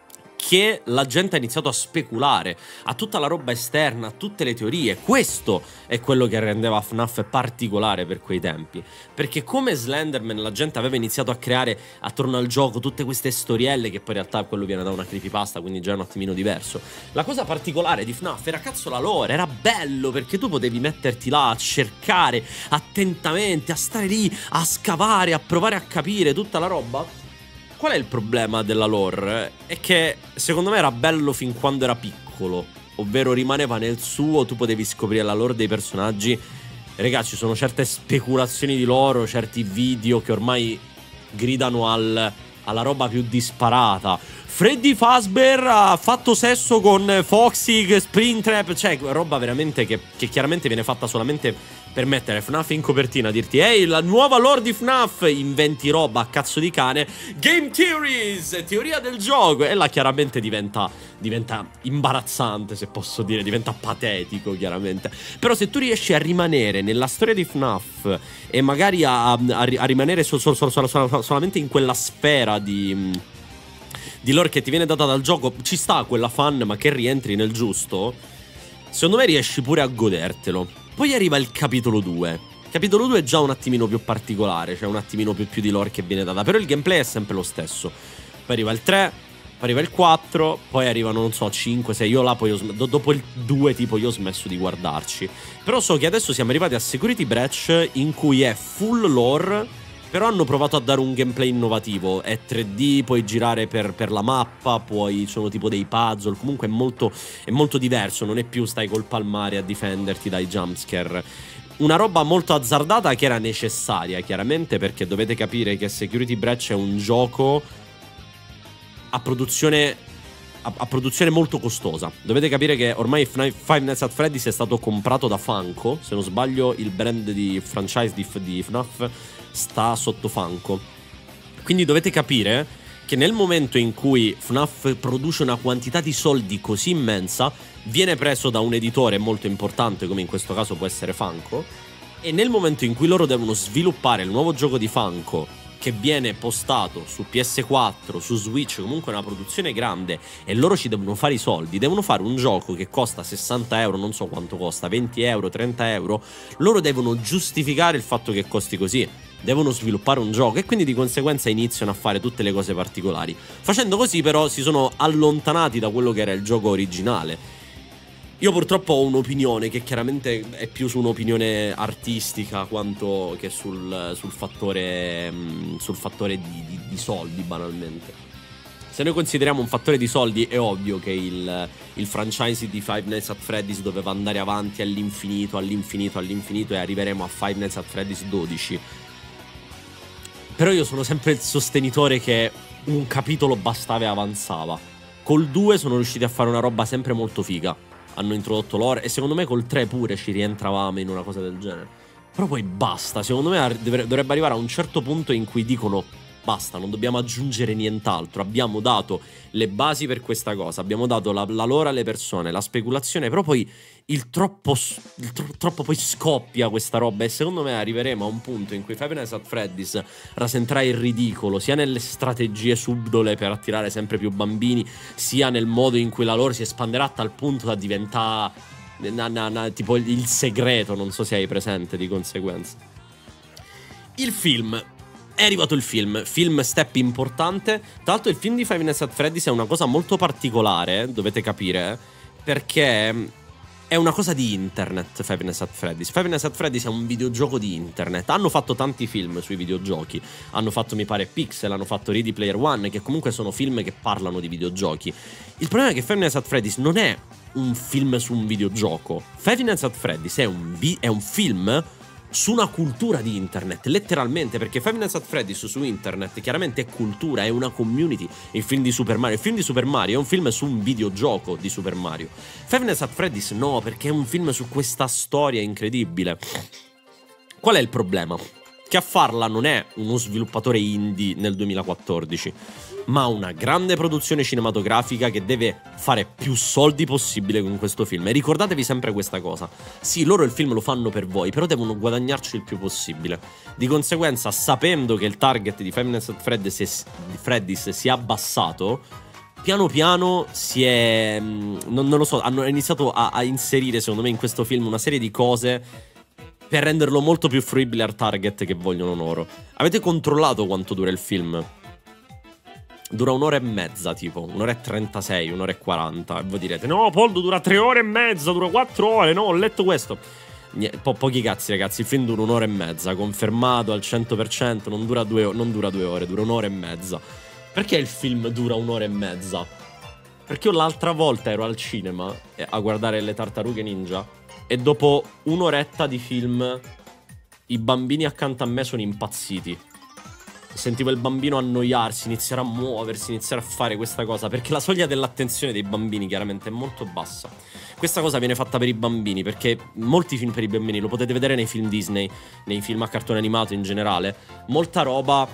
che la gente ha iniziato a speculare, a tutta la roba esterna, a tutte le teorie. Questo è quello che rendeva F NAF particolare per quei tempi, perché come Slenderman la gente aveva iniziato a creare attorno al gioco tutte queste storielle, che poi in realtà quello viene da una creepypasta, quindi già è un attimino diverso. La cosa particolare di F NAF era cazzo la lore, era bello perché tu potevi metterti là a cercare attentamente, a stare lì, a scavare, a provare a capire tutta la roba. Qual è il problema della lore? È che secondo me era bello fin quando era piccolo, ovvero rimaneva nel suo, tu potevi scoprire la lore dei personaggi. Ragazzi, ci sono certe speculazioni di loro, certi video che ormai gridano al, alla roba più disparata. Freddy Fazbear ha fatto sesso con Foxy, Springtrap, cioè roba veramente che, che chiaramente viene fatta solamente per mettere F NAF in copertina, dirti ehi, la nuova lore di F NAF, inventi roba a cazzo di cane, Game Theories, teoria del gioco, e là chiaramente diventa, diventa imbarazzante, se posso dire, diventa patetico chiaramente. Però se tu riesci a rimanere nella storia di F NAF e magari a, a, a rimanere sol, sol, sol, sol, sol, solamente in quella sfera di... di lore che ti viene data dal gioco, ci sta quella fan ma che rientri nel giusto, secondo me riesci pure a godertelo. Poi arriva il capitolo due. Capitolo due è già un attimino più particolare, cioè un attimino più, più di lore che viene data, però il gameplay è sempre lo stesso. Poi arriva il tre, poi arriva il quattro, poi arrivano, non so, cinque, sei. Io là poi ho do, dopo il due tipo io ho smesso di guardarci. Però so che adesso siamo arrivati a Security Breach, in cui è full lore, però hanno provato a dare un gameplay innovativo. È tre D, puoi girare per, per la mappa, puoi, sono tipo dei puzzle. Comunque è molto, è molto diverso, non è più stai col palmare a difenderti dai jumpscare. Una roba molto azzardata che era necessaria, chiaramente, perché dovete capire che Security Breach è un gioco a produzione, a, a produzione molto costosa. Dovete capire che ormai Five Nights at Freddy's è stato comprato da Funko. Se non sbaglio il brand di franchise di, di F NAF sta sotto Funko. Quindi dovete capire che nel momento in cui F NAF produce una quantità di soldi così immensa, viene preso da un editore molto importante, come in questo caso può essere Funko, e nel momento in cui loro devono sviluppare il nuovo gioco di Funko, che viene postato su P S quattro, su Switch, comunque una produzione grande, e loro ci devono fare i soldi, devono fare un gioco che costa sessanta euro, non so quanto costa, venti euro, trenta euro, loro devono giustificare il fatto che costi così, devono sviluppare un gioco e quindi di conseguenza iniziano a fare tutte le cose particolari. Facendo così però si sono allontanati da quello che era il gioco originale. Io purtroppo ho un'opinione che chiaramente è più su un'opinione artistica quanto che sul, sul fattore, sul fattore di, di, di soldi, banalmente. Se noi consideriamo un fattore di soldi, è ovvio che il, il franchise di Five Nights at Freddy's doveva andare avanti all'infinito, all'infinito, all'infinito, e arriveremo a Five Nights at Freddy's dodici. Però io sono sempre il sostenitore che un capitolo bastava e avanzava. Col due sono riusciti a fare una roba sempre molto figa. Hanno introdotto lore e secondo me col tre pure ci rientravamo in una cosa del genere. Però poi basta, secondo me dovrebbe arrivare a un certo punto in cui dicono basta, non dobbiamo aggiungere nient'altro. Abbiamo dato le basi per questa cosa, abbiamo dato la, la lore alle persone, la speculazione, però poi il troppo, il tro, troppo poi scoppia questa roba. E secondo me arriveremo a un punto in cui Five Nights at Freddy's rasenterà il ridicolo, sia nelle strategie subdole per attirare sempre più bambini, sia nel modo in cui la lore si espanderà a tal punto da diventare na, na, na, tipo il segreto, non so se hai presente di conseguenza. Il film. È arrivato il film, film step importante. Tra l'altro il film di Five Nights at Freddy's è una cosa molto particolare, dovete capire, perché è una cosa di internet. Five Nights at Freddy's Five Nights at Freddy's è un videogioco di internet. Hanno fatto tanti film sui videogiochi. Hanno fatto, mi pare, Pixel, hanno fatto Ready Player One, che comunque sono film che parlano di videogiochi. Il problema è che Five Nights at Freddy's non è un film su un videogioco. Five Nights at Freddy's è un, è un film su una cultura di internet, letteralmente, perché Five Nights at Freddy's su internet chiaramente è cultura, è una community. Il film di Super Mario, il film di Super Mario è un film su un videogioco di Super Mario. Five Nights at Freddy's no, perché è un film su questa storia incredibile. Qual è il problema? Che a farla non è uno sviluppatore indie nel duemilaquattordici, ma una grande produzione cinematografica che deve fare più soldi possibile con questo film. E ricordatevi sempre questa cosa: sì, loro il film lo fanno per voi, però devono guadagnarci il più possibile. Di conseguenza, sapendo che il target di Five Nights at Freddy's, Freddy's si è abbassato, piano piano si è... non, non lo so, hanno iniziato a, a inserire, secondo me, in questo film una serie di cose per renderlo molto più fruibile al target che vogliono loro. Avete controllato quanto dura il film? Dura un'ora e mezza, tipo, un'ora e trentasei, un'ora e quaranta. E voi direte: no, Poldo, dura tre ore e mezza, dura quattro ore, no, ho letto questo. Po pochi cazzi, ragazzi, il film dura un'ora e mezza, confermato al cento per cento, non dura due, non dura due ore, dura un'ora e mezza. Perché il film dura un'ora e mezza? Perché io l'altra volta ero al cinema a guardare Le Tartarughe Ninja e dopo un'oretta di film i bambini accanto a me sono impazziti. Sentivo il bambino annoiarsi, iniziare a muoversi, iniziare a fare questa cosa, perché la soglia dell'attenzione dei bambini chiaramente è molto bassa. Questa cosa viene fatta per i bambini, perché molti film per i bambini, lo potete vedere nei film Disney, nei film a cartone animato in generale, molta roba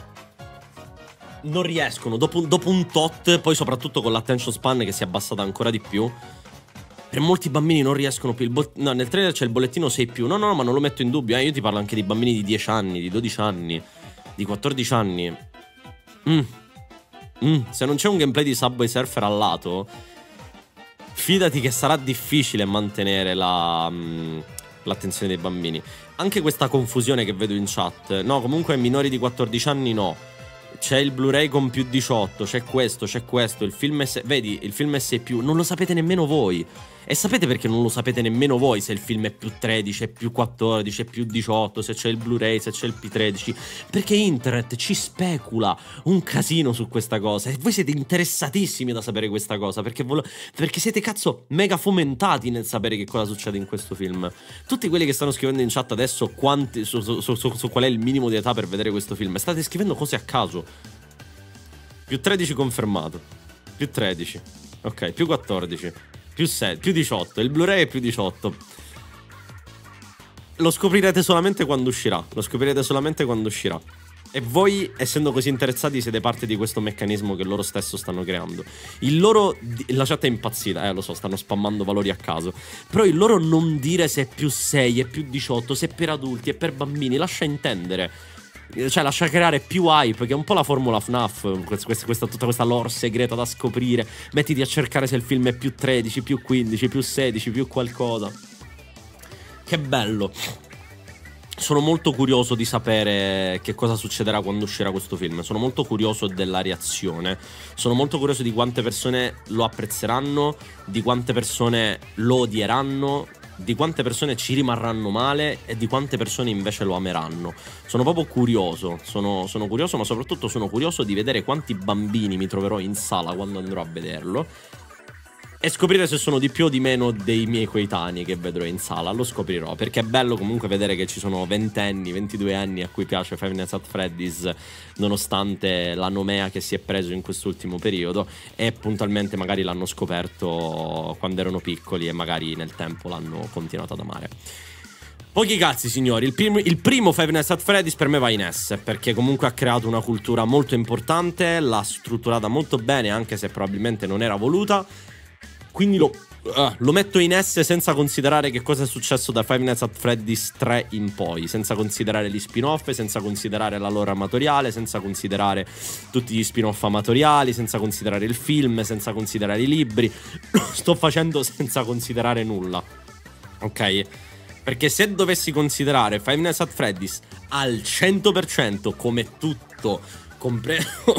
non riescono, dopo, dopo un tot, poi soprattutto con l'attention span che si è abbassata ancora di più, per molti bambini non riescono più. Il no, nel trailer c'è il bollettino sei più. No, no, no, ma non lo metto in dubbio. Eh, io ti parlo anche di bambini di dieci anni, di dodici anni, di quattordici anni. Mm. Mm. Se non c'è un gameplay di Subway Surfer al lato, fidati che sarà difficile mantenere la, mm, l'attenzione dei bambini. Anche questa confusione che vedo in chat. No, comunque minori di quattordici anni no. C'è il Blu-ray con più diciotto, c'è questo, c'è questo, il film S... Vedi, il film S più, non lo sapete nemmeno voi. E sapete perché non lo sapete nemmeno voi se il film è più tredici, è più quattordici, è più diciotto, se c'è il Blu-ray, se c'è il P tredici? Perché internet ci specula un casino su questa cosa e voi siete interessatissimi da sapere questa cosa, perché, vol... perché siete cazzo mega fomentati nel sapere che cosa succede in questo film. Tutti quelli che stanno scrivendo in chat adesso quanti, su, su, su, su qual è il minimo di età per vedere questo film, state scrivendo cose a caso. Più tredici confermato, più tredici, ok, più quattordici, più sei, più diciotto, il Blu-ray è più diciotto. Lo scoprirete solamente quando uscirà, lo scoprirete solamente quando uscirà. E voi, essendo così interessati, siete parte di questo meccanismo che loro stesso stanno creando. Il loro... La chat è impazzita, eh, lo so, stanno spammando valori a caso. Però il loro non dire se è più sei, è più diciotto, se è per adulti, è per bambini, lascia intendere. Cioè lascia creare più hype, che è un po' la formula F NAF, questa, questa, tutta questa lore segreta da scoprire. Mettiti a cercare se il film è più tredici, più quindici, più sedici, più qualcosa. Che bello. Sono molto curioso di sapere che cosa succederà quando uscirà questo film. Sono molto curioso della reazione. Sono molto curioso di quante persone lo apprezzeranno, di quante persone lo odieranno, di quante persone ci rimarranno male e di quante persone invece lo ameranno. Sono proprio curioso, sono, sono curioso, ma soprattutto sono curioso di vedere quanti bambini mi troverò in sala quando andrò a vederlo e scoprire se sono di più o di meno dei miei coetanei che vedrò in sala. Lo scoprirò, perché è bello comunque vedere che ci sono ventenni, ventidue anni a cui piace Five Nights at Freddy's, nonostante la nomea che si è preso in quest'ultimo periodo, e puntualmente magari l'hanno scoperto quando erano piccoli e magari nel tempo l'hanno continuato ad amare. Pochi cazzi, signori, il, prim il primo Five Nights at Freddy's per me va in S, perché comunque ha creato una cultura molto importante, l'ha strutturata molto bene, anche se probabilmente non era voluta. Quindi lo, uh, lo metto in S senza considerare che cosa è successo da Five Nights at Freddy's tre in poi, senza considerare gli spin-off, senza considerare la lore amatoriale, senza considerare tutti gli spin-off amatoriali, senza considerare il film, senza considerare i libri. Lo sto facendo senza considerare nulla, ok? Perché se dovessi considerare Five Nights at Freddy's al cento per cento come tutto, compreso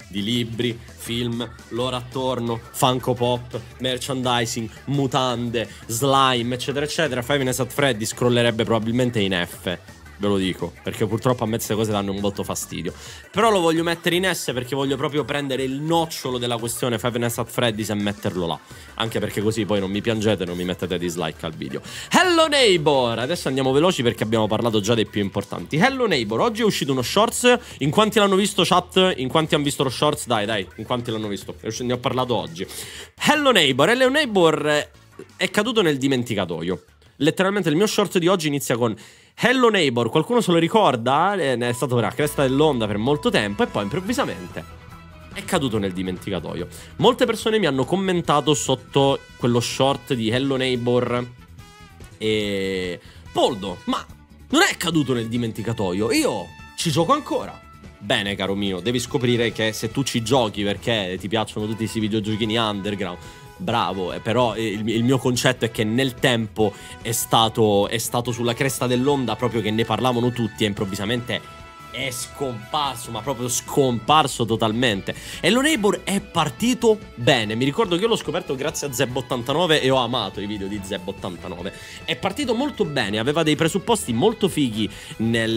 di libri, film, lore attorno, Funko Pop, merchandising, mutande, slime, eccetera eccetera, Five Nights at Freddy's scrollerebbe probabilmente in F. Ve lo dico, perché purtroppo a me queste cose danno un botto fastidio. Però lo voglio mettere in S perché voglio proprio prendere il nocciolo della questione Five Nights at Freddy's e metterlo là. Anche perché così poi non mi piangete e non mi mettete dislike al video. Hello Neighbor! Adesso andiamo veloci perché abbiamo parlato già dei più importanti. Hello Neighbor, oggi è uscito uno shorts. In quanti l'hanno visto, chat? In quanti hanno visto lo shorts? Dai, dai, in quanti l'hanno visto? Ne ho parlato oggi. Hello Neighbor, Hello Neighbor è caduto nel dimenticatoio. Letteralmente il mio short di oggi inizia con Hello Neighbor, qualcuno se lo ricorda? È stato la cresta dell'onda per molto tempo e poi improvvisamente è caduto nel dimenticatoio. Molte persone mi hanno commentato sotto quello short di Hello Neighbor e Poldo, ma non è caduto nel dimenticatoio, io ci gioco ancora. Bene caro mio, devi scoprire che se tu ci giochi perché ti piacciono tutti questi videogiochini underground, bravo, eh, però il, il mio concetto è che nel tempo è stato, è stato sulla cresta dell'onda, proprio che ne parlavano tutti e improvvisamente è scomparso, ma proprio scomparso totalmente. Hello Neighbor è partito bene. Mi ricordo che io l'ho scoperto grazie a Zeb ottantanove e ho amato i video di Zeb ottantanove. È partito molto bene, aveva dei presupposti molto fighi nel,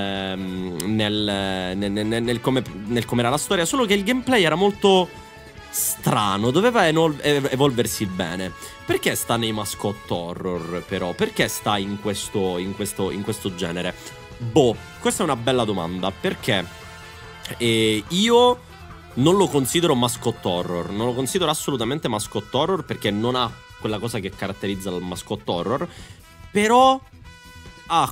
nel, nel, nel, nel come, nel come era la storia, solo che il gameplay era molto strano, doveva evolversi bene. Perché sta nei mascot horror però? Perché sta in questo, in questo, in questo genere? Boh, questa è una bella domanda. Perché eh, io non lo considero mascot horror. Non lo considero assolutamente mascot horror perché non ha quella cosa che caratterizza il mascot horror. Però ha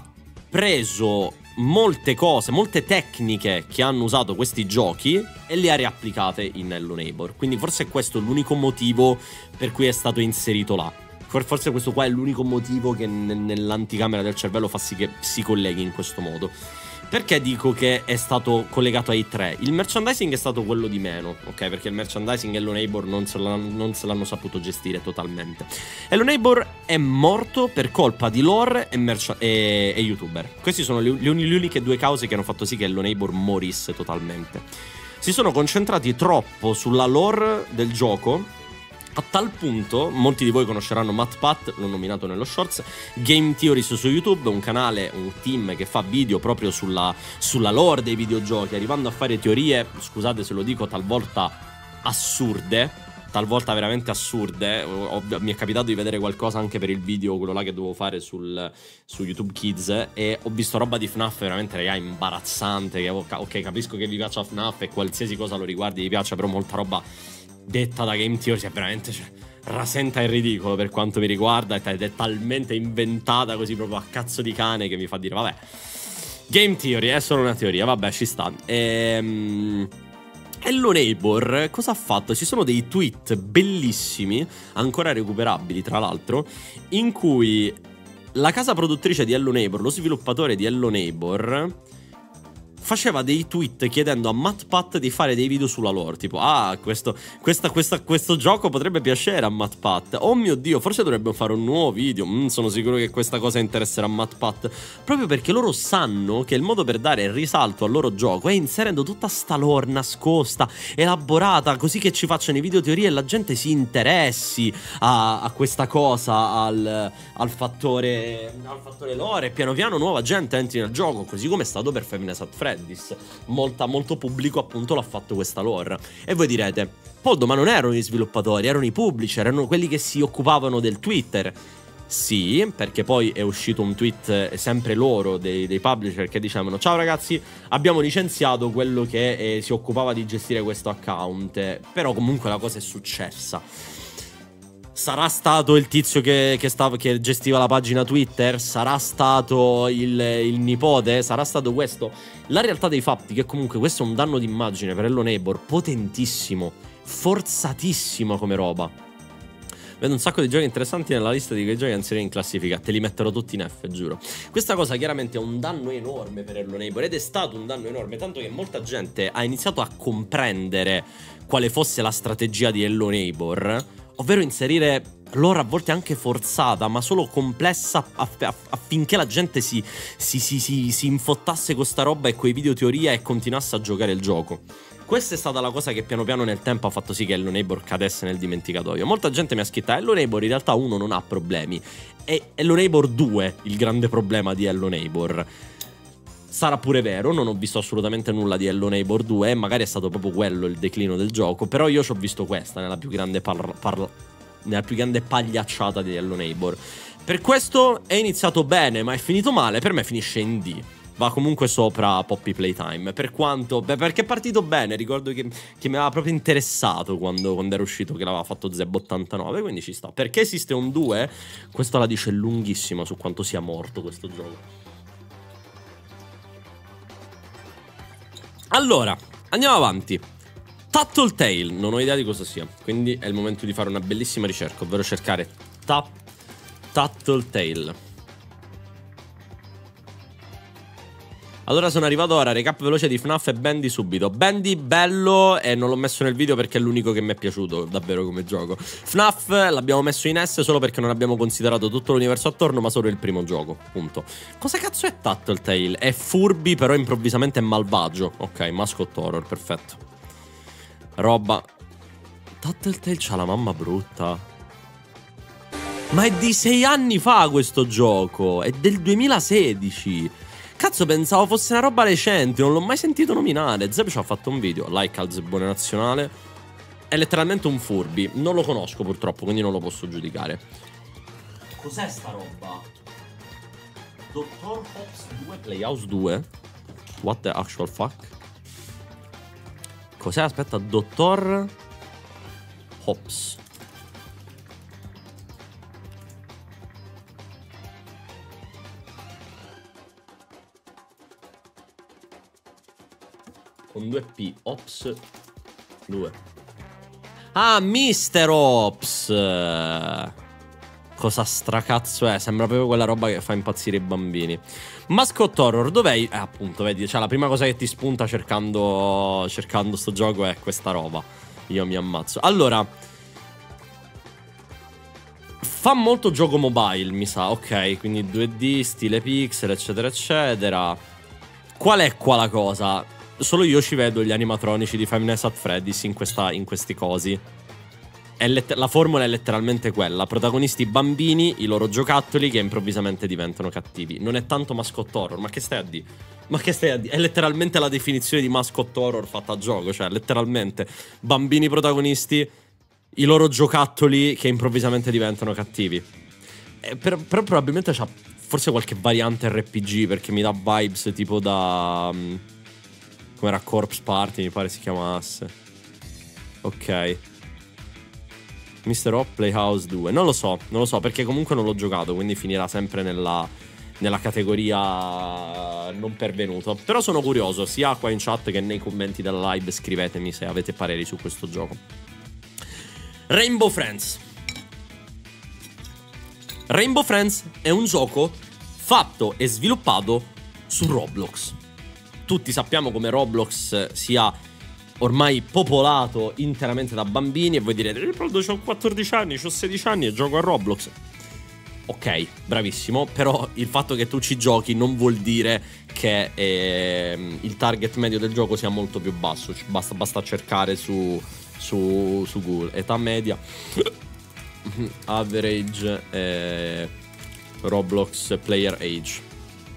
preso molte cose, molte tecniche che hanno usato questi giochi e le ha riapplicate in Hello Neighbor. Quindi forse questo è l'unico motivo per cui è stato inserito là. Forse questo qua è l'unico motivo che nell'anticamera del cervello fa sì che si colleghi in questo modo. Perché dico che è stato collegato ai tre? Il merchandising è stato quello di meno, ok? Perché il merchandising Hello Neighbor non se l'hanno saputo gestire totalmente. Hello Neighbor è morto per colpa di lore e, e, e youtuber. Queste sono le, le uniche due cause che hanno fatto sì che Hello Neighbor morisse totalmente. Si sono concentrati troppo sulla lore del gioco, a tal punto, molti di voi conosceranno MatPat, l'ho nominato nello shorts, Game Theories su YouTube, un canale, un team che fa video proprio sulla, sulla lore dei videogiochi, arrivando a fare teorie, scusate se lo dico, talvolta assurde, talvolta veramente assurde. Ho, mi è capitato di vedere qualcosa anche per il video, quello là che dovevo fare sul, su YouTube Kids, e ho visto roba di F NAF veramente, raga, imbarazzante, che, ok, capisco che vi piaccia F NAF e qualsiasi cosa lo riguardi vi piace, però molta roba detta da Game Theory è veramente, cioè, rasenta il ridicolo per quanto mi riguarda, ed è talmente inventata così proprio a cazzo di cane che mi fa dire vabbè, Game Theory è solo una teoria, vabbè, ci sta. Ehm... Hello Neighbor cosa ha fatto? Ci sono dei tweet bellissimi, ancora recuperabili tra l'altro, in cui la casa produttrice di Hello Neighbor, lo sviluppatore di Hello Neighbor, faceva dei tweet chiedendo a MatPat di fare dei video sulla lore, tipo ah, questo, questa, questa, questo gioco potrebbe piacere a MatPat, oh mio Dio, forse dovrebbero fare un nuovo video, mm, sono sicuro che questa cosa interesserà a MatPat, proprio perché loro sanno che il modo per dare risalto al loro gioco è inserendo tutta sta lore nascosta, elaborata, così che ci facciano i video teorie e la gente si interessi a, a questa cosa, al, al, fattore, al fattore lore, e piano piano nuova gente entri nel gioco, così come è stato per Five Nights at Freddy's. Molta, molto pubblico appunto l'ha fatto questa lore. E voi direte, Poldo, ma non erano gli sviluppatori, erano i publisher, erano quelli che si occupavano del Twitter. Sì, perché poi è uscito un tweet sempre loro, dei, dei publisher, che dicevano ciao ragazzi, abbiamo licenziato quello che eh, si occupava di gestire questo account. Però comunque la cosa è successa. Sarà stato il tizio che, che, stava, che gestiva la pagina Twitter? Sarà stato il, il nipote? Sarà stato questo? La realtà dei fatti è che comunque questo è un danno d'immagine per Hello Neighbor potentissimo, forzatissimo come roba. Vedo un sacco di giochi interessanti nella lista di quei giochi da inserire in classifica. Te li metterò tutti in F, giuro. Questa cosa chiaramente è un danno enorme per Hello Neighbor, ed è stato un danno enorme, tanto che molta gente ha iniziato a comprendere quale fosse la strategia di Hello Neighbor, ovvero inserire lore a volte anche forzata, ma solo complessa aff aff affinché la gente si, si, si, si, si infottasse con sta roba e quei video teoria e continuasse a giocare il gioco. Questa è stata la cosa che piano piano nel tempo ha fatto sì che Hello Neighbor cadesse nel dimenticatoio. Molta gente mi ha scritto: Hello Neighbor in realtà uno non ha problemi, è Hello Neighbor due il grande problema di Hello Neighbor. Sarà pure vero, non ho visto assolutamente nulla di Hello Neighbor due, e magari è stato proprio quello il declino del gioco, però io ci ho visto questa nella più grande parla parla nella più grande pagliacciata di Hello Neighbor. Per questo è iniziato bene, ma è finito male. Per me finisce in D. Va comunque sopra Poppy Playtime. Per quanto... Beh, perché è partito bene. Ricordo che, che mi aveva proprio interessato quando, quando era uscito, che l'aveva fatto Zeb ottantanove, quindi ci sta. Perché esiste un due? Questo la dice lunghissima su quanto sia morto questo gioco. Allora, andiamo avanti. Tattletail, non ho idea di cosa sia, quindi è il momento di fare una bellissima ricerca, ovvero cercare ta Tattletail. Allora sono arrivato ora, recap veloce di F NAF e Bendy subito. Bendy bello, e non l'ho messo nel video perché è l'unico che mi è piaciuto davvero come gioco. F NAF l'abbiamo messo in S solo perché non abbiamo considerato tutto l'universo attorno, ma solo il primo gioco, punto. Cosa cazzo è Tattletail? È furbi però improvvisamente è malvagio. Ok, mascot horror, perfetto. Roba. Tattletail c'ha la mamma brutta. Ma è di sei anni fa questo gioco. È del duemilasedici. Cazzo, pensavo fosse una roba recente. Non l'ho mai sentito nominare. Zeb ci ha fatto un video. Like al Zebbone nazionale. È letteralmente un furby. Non lo conosco purtroppo, quindi non lo posso giudicare. Cos'è sta roba? Dottor Hobbs due Playhouse due? What the actual fuck? Cos'è? Aspetta, Dottor Hobbs. Con due P, Ops due. Ah, mister Ops. Cosa stracazzo è? Sembra proprio quella roba che fa impazzire i bambini. Mascot Horror, dov'è? Eh, appunto, vedi, cioè la prima cosa che ti spunta cercando cercando sto gioco è questa roba. Io mi ammazzo. Allora, fa molto gioco mobile, mi sa. Ok, quindi due D, stile pixel, eccetera, eccetera. Qual è qua la cosa? Solo io ci vedo gli animatronici di Five Nights at Freddy's in, questa, in questi cosi. È la formula è letteralmente quella: protagonisti bambini, i loro giocattoli che improvvisamente diventano cattivi. Non è tanto mascot horror, ma che stai a dire? Ma che stai a dire? È letteralmente la definizione di mascot horror fatta a gioco. Cioè, letteralmente, bambini protagonisti, i loro giocattoli che improvvisamente diventano cattivi. Eh, però, però probabilmente c'ha forse qualche variante R P G, perché mi dà vibes tipo da... Um, come era Corpse Party, mi pare si chiamasse. Ok. mister O Playhouse due. Non lo so, non lo so, perché comunque non l'ho giocato, quindi finirà sempre nella, nella categoria non pervenuto. Però sono curioso, sia qua in chat che nei commenti della live. Scrivetemi se avete pareri su questo gioco. Rainbow Friends. Rainbow Friends è un gioco fatto e sviluppato su Roblox. Tutti sappiamo come Roblox sia ormai popolato interamente da bambini, e voi direte: Leopoldo, c'ho quattordici anni, c'ho sedici anni e gioco a Roblox. Ok, bravissimo, però il fatto che tu ci giochi non vuol dire che eh, il target medio del gioco sia molto più basso. Basta, basta cercare su, su, su Google. Età media, average, eh, Roblox player age.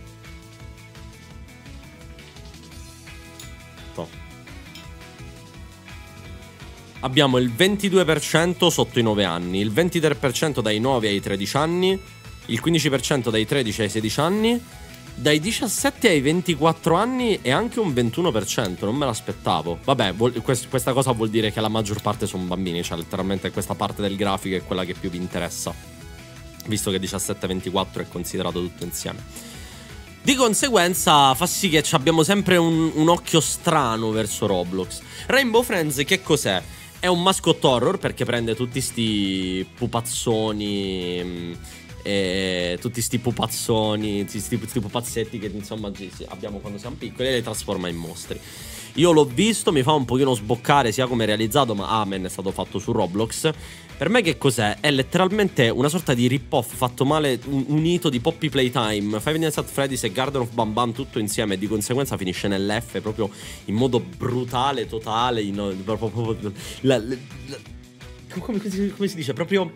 Abbiamo il ventidue per cento sotto i nove anni, il ventitré per cento dai nove ai tredici anni, il quindici per cento dai tredici ai sedici anni, dai diciassette ai ventiquattro anni e anche un ventuno per cento, non me l'aspettavo. Vabbè, quest questa cosa vuol dire che la maggior parte sono bambini, cioè letteralmente questa parte del grafico è quella che più vi interessa, visto che diciassette ventiquattro è considerato tutto insieme. Di conseguenza fa sì che abbiamo sempre un, un occhio strano verso Roblox. Rainbow Friends che cos'è? È un mascot horror perché prende tutti sti pupazzoni e, e tutti sti pupazzoni, sti, sti pupazzetti che insomma sì, sì, abbiamo quando siamo piccoli, e li trasforma in mostri. Io l'ho visto, mi fa un pochino sboccare sia come è realizzato, ma Amen è stato fatto su Roblox. Per me che cos'è? È letteralmente una sorta di rip-off fatto male, un, unito di Poppy Playtime, Five Nights at Freddy's e Garden of Bam Bam tutto insieme, e di conseguenza finisce nell'F proprio in modo brutale, totale, in, proprio, proprio, la, la, la, come, come si dice? Proprio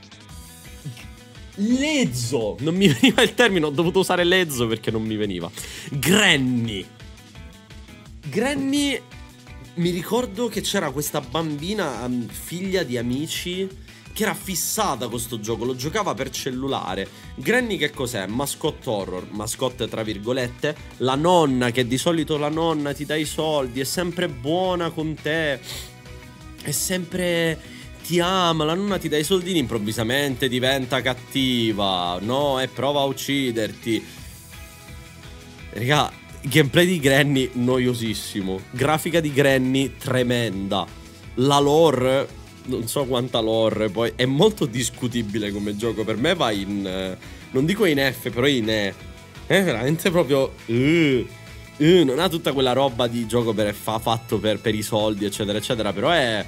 lezzo. Non mi veniva il termine, ho dovuto usare lezzo perché non mi veniva. Granny. Granny, mi ricordo che c'era questa bambina, figlia di amici, che era fissata con sto gioco, lo giocava per cellulare. Granny che cos'è? Mascotte horror, mascotte tra virgolette. La nonna, che di solito la nonna ti dà i soldi, è sempre buona con te, è sempre... ti ama, la nonna ti dà i soldini, improvvisamente diventa cattiva, no, e prova a ucciderti. Raga, gameplay di Granny noiosissimo, grafica di Granny tremenda, la lore, non so quanta lore, poi è molto discutibile come gioco, per me va in, eh, non dico in F, però in E, è veramente proprio, uh, uh, non ha tutta quella roba di gioco per, fa, fatto per, per i soldi eccetera eccetera, però è,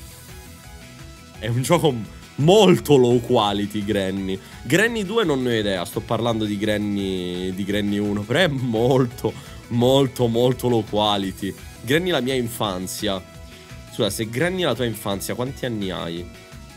è un gioco molto low quality. Granny Granny due non ne ho idea, sto parlando di Granny, di Granny uno, però è molto molto molto low quality. Granny la mia infanzia. Scusa, se Granny la tua infanzia, quanti anni hai?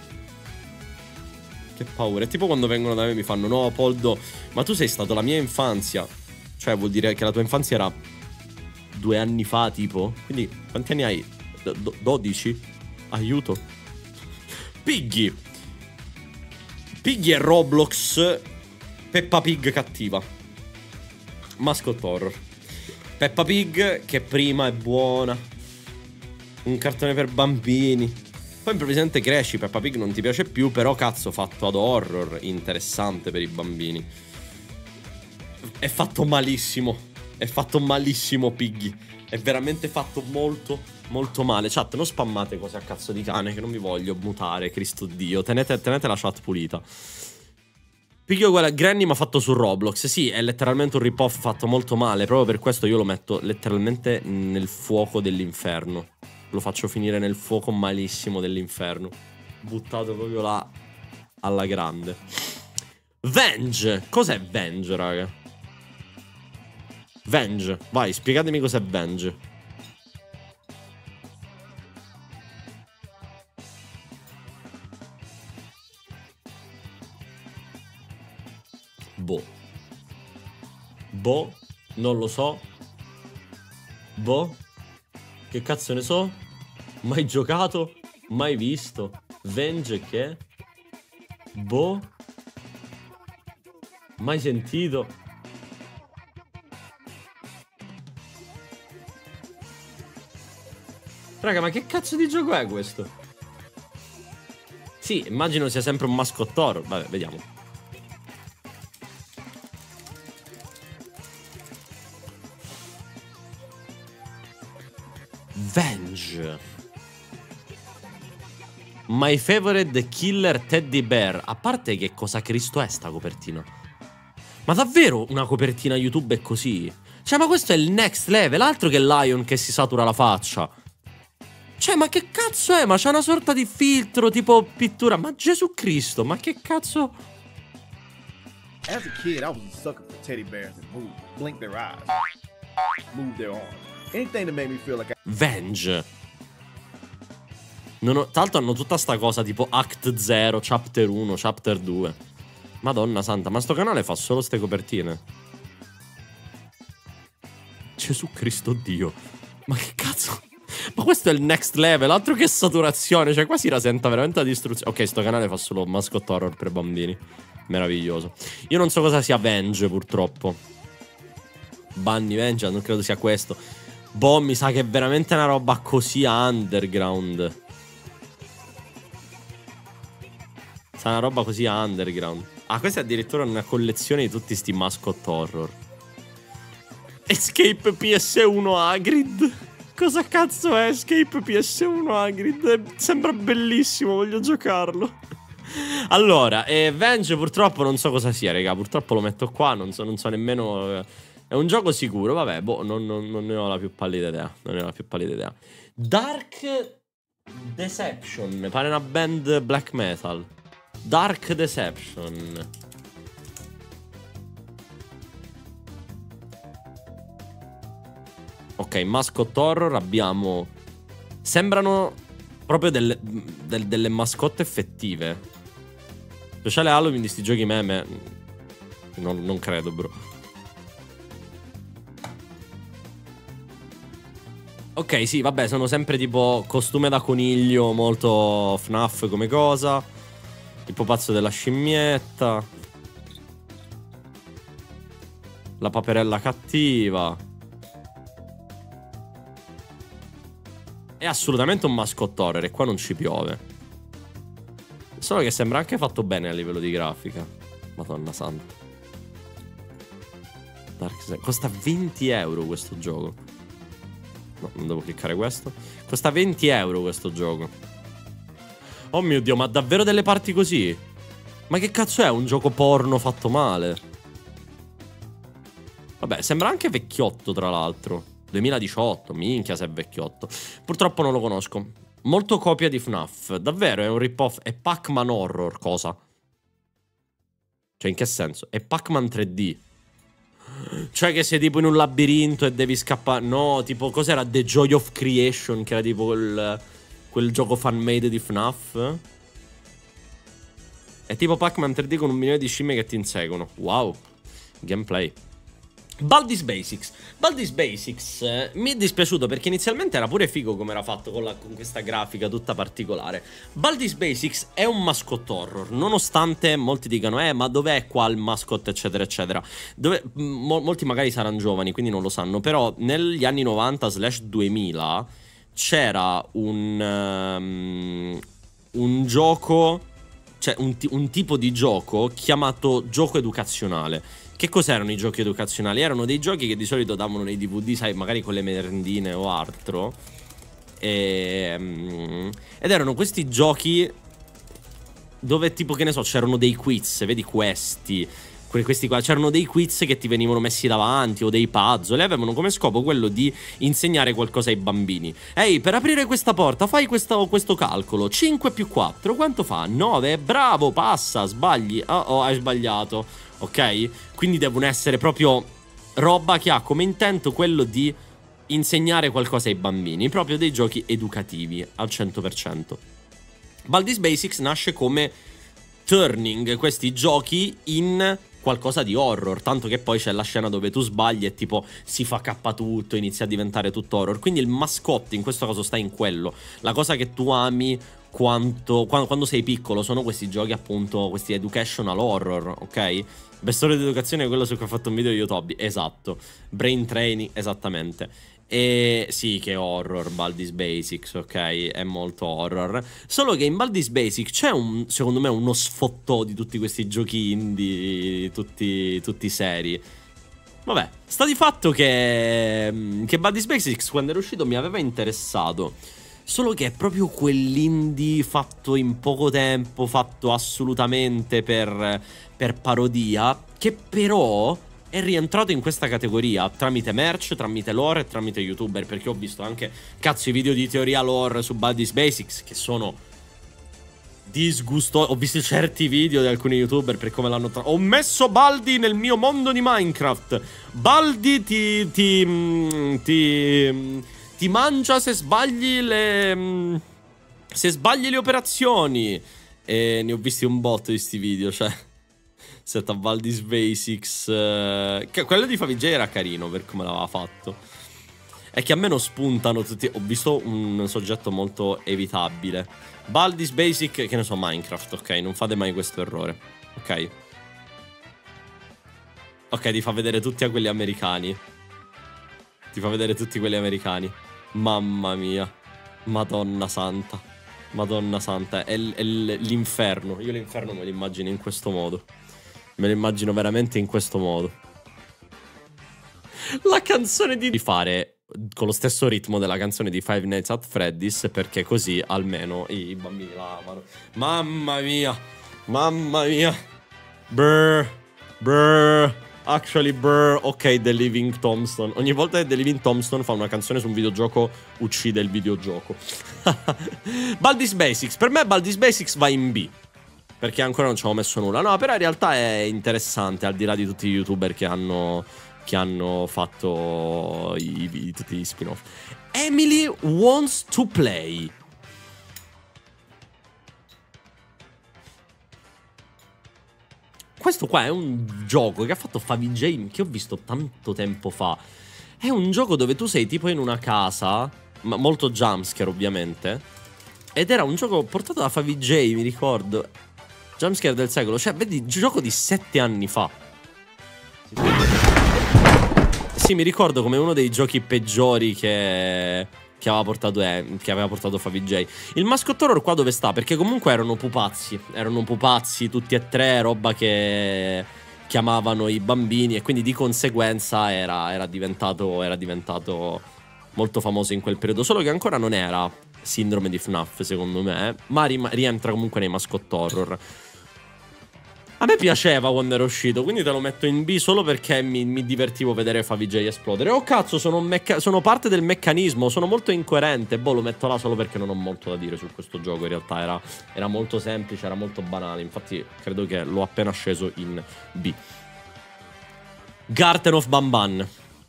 Che paura. È tipo quando vengono da me e mi fanno: no Poldo, ma tu sei stato la mia infanzia. Cioè vuol dire che la tua infanzia era due anni fa tipo. Quindi quanti anni hai? dodici? Aiuto. Piggy. Piggy è Roblox Peppa Pig cattiva. Mascot horror. Peppa Pig che prima è buona, un cartone per bambini, poi improvvisamente cresci, Peppa Pig non ti piace più, però cazzo fatto ad horror, interessante per i bambini. È fatto malissimo. È fatto malissimo Piggy. È veramente fatto molto molto male. Chat, non spammate cose a cazzo di cane, che non mi voglio mutare, Cristo Dio. Tenete, tenete la chat pulita. Piggy uguale a Granny ma fatto su Roblox. Sì, è letteralmente un rip-off fatto molto male. Proprio per questo io lo metto letteralmente nel fuoco dell'inferno. Lo faccio finire nel fuoco malissimo dell'inferno. Buttato proprio là alla grande. Venge. Cos'è Venge, raga? Venge. Vai, spiegatemi cos'è Venge. Boh. Boh. Non lo so. Boh. Che cazzo ne so? Mai giocato? Mai visto? Venge che? Boh. Mai sentito? Raga, ma che cazzo di gioco è questo? Sì, immagino sia sempre un mascot horror. Vabbè, vediamo. Venge. My favorite killer teddy bear. A parte che cosa Cristo è sta copertina? Ma davvero una copertina YouTube è così? Cioè, ma questo è il next level. Altro che Lion che si satura la faccia. Cioè, ma che cazzo è? Ma c'è una sorta di filtro tipo pittura. Ma Gesù Cristo, ma che cazzo? As a kid, I was a sucker for teddy bears that move, blink their eyes, move their arms. Anything that made me feel like I... Venge. Non ho... Tra l'altro hanno tutta sta cosa tipo Act zero, Chapter uno, Chapter due. Madonna santa, ma sto canale fa solo ste copertine. Gesù Cristo Dio. Ma che cazzo? Ma questo è il next level, altro che saturazione. Cioè qua si rasenta veramente la distruzione. Ok, sto canale fa solo mascot horror per bambini. Meraviglioso. Io non so cosa sia Venge purtroppo. Bunny Venge, non credo sia questo. Boh, mi sa che è veramente una roba così underground. Sa una roba così underground. Ah, questa è addirittura una collezione di tutti sti mascot horror. Escape P S uno Hagrid. Cosa cazzo è Escape P S uno Hagrid? Sembra bellissimo, voglio giocarlo. Allora, eh, Venge purtroppo non so cosa sia, raga. Purtroppo lo metto qua, non so, non so nemmeno... Eh, è un gioco sicuro, vabbè, boh, non, non, non ne ho la più pallida idea. Non ne ho la più pallida idea. Dark Deception, pare una band black metal. Dark Deception. Ok, mascot horror abbiamo... Sembrano proprio delle, del, delle mascotte effettive. Speciale Halloween di sti giochi meme. Non, non credo, bro. Ok, sì, vabbè, sono sempre tipo costume da coniglio, molto F NAF come cosa. Il pupazzo della scimmietta. La paperella cattiva. È assolutamente un mascot horror e qua non ci piove. Solo che sembra anche fatto bene a livello di grafica. Madonna santa. Dark... Costa venti euro questo gioco. No, non devo cliccare questo. Costa venti euro questo gioco. Oh mio Dio, ma davvero delle parti così? Ma che cazzo è? Un gioco porno fatto male? Vabbè, sembra anche vecchiotto tra l'altro. duemiladiciotto, minchia se è vecchiotto. Purtroppo non lo conosco. Molto copia di F NAF. Davvero, è un rip-off. È Pac-Man Horror, cosa? Cioè, in che senso? È Pac-Man tre D. Cioè che sei tipo in un labirinto e devi scappare. No, tipo, cos'era? The Joy of Creation, che era tipo quel, quel gioco fan-made di F NAF. È tipo Pac-Man tre D con un milione di scimmie che ti inseguono. Wow. Gameplay. Baldi's Basics. Baldi's Basics eh, mi è dispiaciuto perché inizialmente era pure figo come era fatto con, la, con questa grafica tutta particolare. Baldi's Basics è un mascot horror, nonostante molti dicano eh ma dov'è qua il mascot eccetera eccetera. Dove, mo, molti magari saranno giovani quindi non lo sanno, però negli anni novanta slash duemila c'era un, um, un gioco, cioè un, un tipo di gioco chiamato gioco educazionale. Che cos'erano i giochi educazionali? Erano dei giochi che di solito davano nei D V D, sai, magari con le merendine o altro. E, um, ed erano questi giochi dove tipo, che ne so, c'erano dei quiz, vedi questi, questi qua, c'erano dei quiz che ti venivano messi davanti o dei puzzle e avevano come scopo quello di insegnare qualcosa ai bambini. Ehi, per aprire questa porta fai questo, questo calcolo, cinque più quattro, quanto fa? nove, bravo, passa, sbagli, oh, oh hai sbagliato. Ok? Quindi devono essere proprio roba che ha come intento quello di insegnare qualcosa ai bambini. Proprio dei giochi educativi al cento per cento. Baldi's Basics nasce come turning questi giochi in qualcosa di horror. Tanto che poi c'è la scena dove tu sbagli e tipo si fa K tutto, inizia a diventare tutto horror. Quindi il mascotte in questo caso sta in quello. La cosa che tu ami quanto, quando, quando sei piccolo sono questi giochi appunto, questi educational horror, ok? Best storia di educazione è quello su cui ho fatto un video di YouTube, esatto. Brain training, esattamente. E sì, che horror, Baldi's Basics, ok? È molto horror. Solo che in Baldi's Basics c'è un, secondo me, uno sfottò di tutti questi giochi indie, tutti, tutti seri. Vabbè, sta di fatto che, che Baldi's Basics quando era uscito mi aveva interessato. Solo che è proprio quell'indie fatto in poco tempo, fatto assolutamente per, per parodia, che però è rientrato in questa categoria tramite merch, tramite lore e tramite youtuber. Perché ho visto anche, cazzo, i video di teoria lore su Baldi's Basics che sono disgustosi. Ho visto certi video di alcuni youtuber per come l'hanno tra... Ho messo Baldi nel mio mondo di Minecraft. Baldi ti... ti... ti... ti mangia se sbagli le... se sbagli le operazioni. E ne ho visti un botto di sti video, cioè... Setta Baldi's Basics... Eh... Quello di Favij era carino per come l'aveva fatto. È che a me non spuntano tutti... Ho visto un soggetto molto evitabile. Baldi's Basic, che ne so, Minecraft, ok? Non fate mai questo errore, ok? Ok, ti fa vedere tutti a quelli americani. Ti fa vedere tutti quelli americani. Mamma mia. Madonna santa. Madonna santa. È, è l'inferno. Io l'inferno me lo immagino in questo modo. Me lo immagino veramente in questo modo. La canzone di... Di fare con lo stesso ritmo della canzone di Five Nights at Freddy's, perché così almeno i bambini la amano. Mamma mia. Mamma mia. Brr. Brr. Actually, brr. Ok, The Living Tombstone. Ogni volta che The Living Tombstone fa una canzone su un videogioco, uccide il videogioco. Baldi's Basics. Per me Baldi's Basics va in B, perché ancora non ci avevo messo nulla. No, però in realtà è interessante, al di là di tutti gli youtuber che hanno, che hanno fatto i, i, tutti gli spin-off. Emily Wants to Play. Questo qua è un gioco che ha fatto Favij, che ho visto tanto tempo fa. È un gioco dove tu sei tipo in una casa, ma molto jumpscare ovviamente. Ed era un gioco portato da Favij, mi ricordo. Jumpscare del secolo, cioè vedi, gioco di sette anni fa. Sì, mi ricordo come uno dei giochi peggiori che... Che aveva portato, eh, che aveva portato Favij. Il mascot horror qua dove sta? Perché comunque erano pupazzi. Erano pupazzi tutti e tre, roba che chiamavano i bambini. E quindi di conseguenza era, era, diventato, era diventato molto famoso in quel periodo. Solo che ancora non era sindrome di F NAF, secondo me. Ma ri rientra comunque nei mascot horror. A me piaceva quando era uscito, quindi te lo metto in B solo perché mi, mi divertivo vedere Favij esplodere. Oh cazzo, sono, sono parte del meccanismo, sono molto incoerente. Boh, lo metto là solo perché non ho molto da dire su questo gioco. In realtà era, era molto semplice, era molto banale. Infatti credo che l'ho appena sceso in B. Garten of Banban.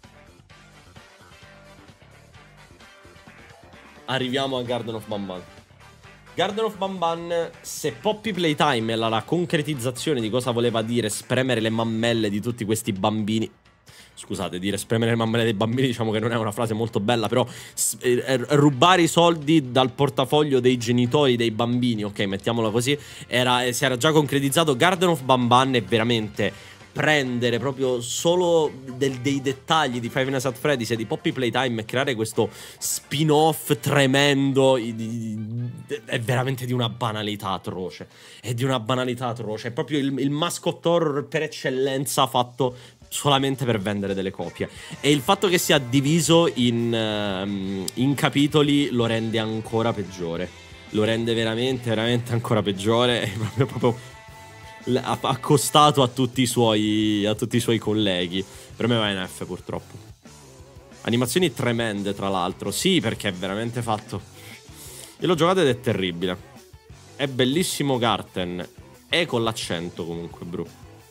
Arriviamo a Garden of Banban. Garden of Banban, se Poppy Playtime è la, la concretizzazione di cosa voleva dire spremere le mammelle di tutti questi bambini. Scusate, dire spremere le mammelle dei bambini diciamo che non è una frase molto bella, però eh, rubare i soldi dal portafoglio dei genitori dei bambini, ok, mettiamola così, era, si era già concretizzato. Garden of Banban è veramente prendere proprio solo del, dei dettagli di Five Nights at Freddy's e di Poppy Playtime e creare questo spin-off tremendo. È veramente di una banalità atroce. È di una banalità atroce. È proprio il, il mascot horror per eccellenza fatto solamente per vendere delle copie. E il fatto che sia diviso in, um, in capitoli lo rende ancora peggiore. Lo rende veramente, veramente ancora peggiore. È proprio... proprio accostato a tutti i suoi a tutti i suoi colleghi. Per me va in F purtroppo. Animazioni tremende tra l'altro. Sì, perché è veramente fatto. Io l'ho giocato ed è terribile. È bellissimo Garten. E con l'accento comunque, bro.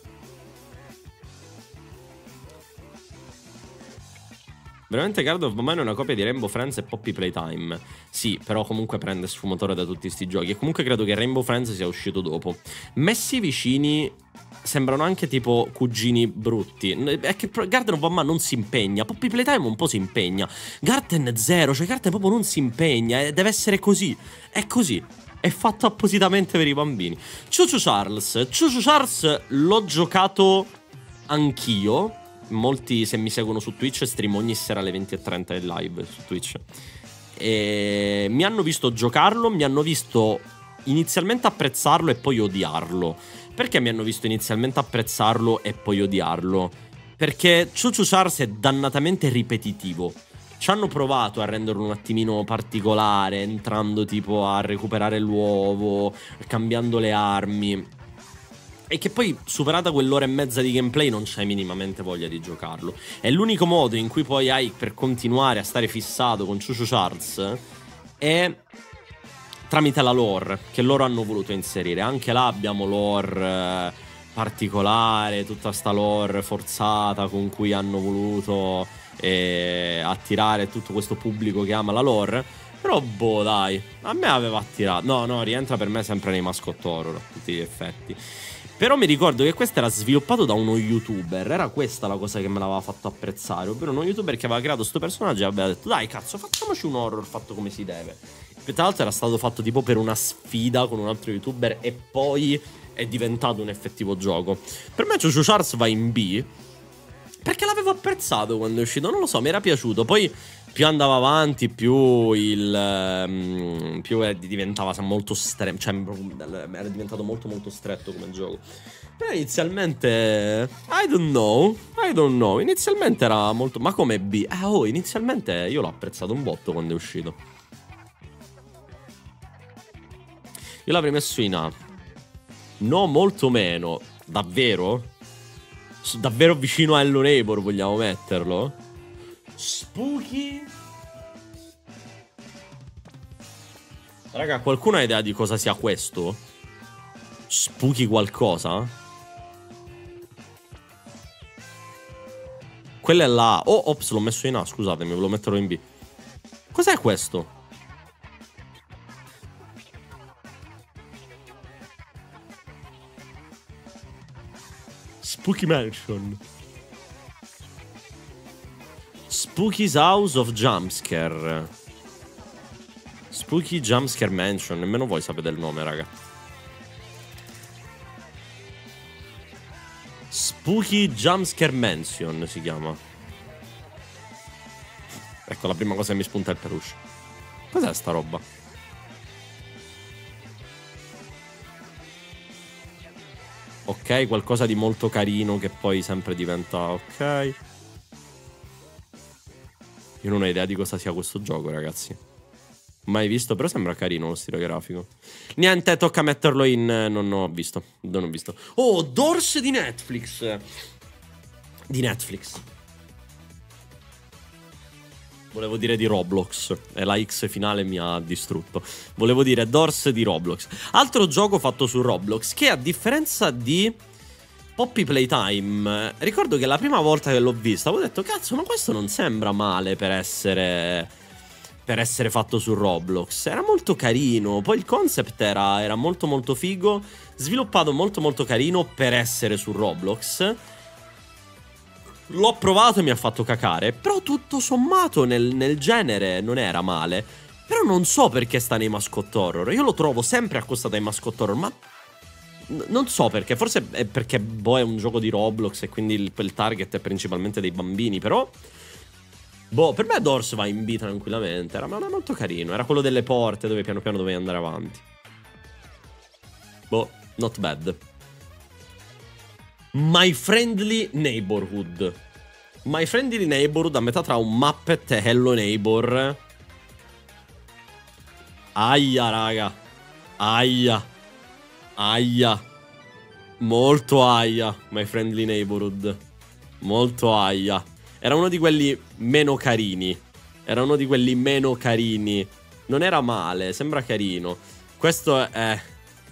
Veramente Garden of Banban è una copia di Rainbow Friends e Poppy Playtime. Sì, però comunque prende sfumatura da tutti sti giochi. E comunque credo che Rainbow Friends sia uscito dopo. Messi vicini sembrano anche tipo cugini brutti. È che Garden of Banban non si impegna. Poppy Playtime un po' si impegna. Garten zero, cioè Garten proprio non si impegna. E deve essere così. È così. È fatto appositamente per i bambini. Chuchu Charles. Chuchu Charles l'ho giocato anch'io. Molti, se mi seguono su Twitch, stream ogni sera alle venti e trenta in live su Twitch. E mi hanno visto giocarlo, mi hanno visto inizialmente apprezzarlo e poi odiarlo. Perché mi hanno visto inizialmente apprezzarlo e poi odiarlo? Perché Chuchu Charles è dannatamente ripetitivo. Ci hanno provato a renderlo un attimino particolare, entrando tipo a recuperare l'uovo, cambiando le armi. E che poi, superata quell'ora e mezza di gameplay, non c'hai minimamente voglia di giocarlo. E l'unico modo in cui poi hai per continuare a stare fissato con Chuchu Charles è tramite la lore, che loro hanno voluto inserire. Anche là abbiamo lore eh, particolare, tutta sta lore forzata con cui hanno voluto eh, attirare tutto questo pubblico che ama la lore. Però boh, dai, a me aveva attirato. No, no, rientra per me sempre nei mascot horror a tutti gli effetti. Però mi ricordo che questo era sviluppato da uno youtuber. Era questa la cosa che me l'aveva fatto apprezzare. Ovvero uno youtuber che aveva creato sto personaggio e aveva detto: dai cazzo, facciamoci un horror fatto come si deve. E tra l'altro era stato fatto tipo per una sfida con un altro youtuber e poi è diventato un effettivo gioco. Per me Chuchu Charles va in B perché l'avevo apprezzato quando è uscito. Non lo so, mi era piaciuto. Poi più andava avanti, più il um, più diventava molto stretto. Cioè era diventato molto molto stretto come gioco. Però inizialmente I don't know I don't know Inizialmente era molto... Ma come B? Eh oh, inizialmente io l'ho apprezzato un botto quando è uscito. Io l'avrei messo in A. No, molto meno. Davvero? S davvero vicino a Hello Neighbor vogliamo metterlo? Spooky? Raga, qualcuno ha idea di cosa sia questo? Spooky qualcosa? Quella è la... Oh, ops, l'ho messo in A, scusatemi, ve lo metterò in B. Cos'è questo? Spooky Mansion. Spooky's House of Jumpscare. Spooky Jumpscare Mansion. Nemmeno voi sapete il nome, raga. Spooky Jumpscare Mansion si chiama. Ecco, la prima cosa che mi spunta è il peluche. Cos'è sta roba? Ok, qualcosa di molto carino che poi sempre diventa... Ok. Io non ho idea di cosa sia questo gioco, ragazzi. Mai visto, però sembra carino lo stile grafico. Niente, tocca metterlo in... Non ho visto, non ho visto. Oh, Doors di Netflix. Di Netflix. Volevo dire di Roblox. E la X finale mi ha distrutto. Volevo dire Doors di Roblox. Altro gioco fatto su Roblox che, a differenza di Poppy Playtime, ricordo che la prima volta che l'ho visto avevo detto cazzo, ma questo non sembra male per essere... per essere fatto su Roblox. Era molto carino. Poi il concept era, era molto molto figo. Sviluppato molto molto carino per essere su Roblox. L'ho provato e mi ha fatto cacare. Però tutto sommato nel, nel genere non era male. Però non so perché sta nei mascot horror. Io lo trovo sempre accostato ai mascot horror, ma non so perché. Forse è perché boh, è un gioco di Roblox e quindi il, il target è principalmente dei bambini. Però boh, per me Doors va in B tranquillamente. Era, era molto carino. Era quello delle porte dove piano piano dovevi andare avanti. Boh, not bad. My Friendly Neighborhood. My Friendly Neighborhood a metà tra un Muppet e Hello Neighbor. Aia, raga. Aia. Aia. Molto aia. My Friendly Neighborhood. Molto aia. Era uno di quelli meno carini. Era uno di quelli meno carini. Non era male, sembra carino. Questo è...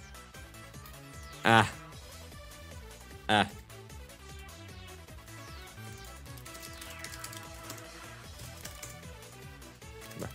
Eh. Eh. Beh.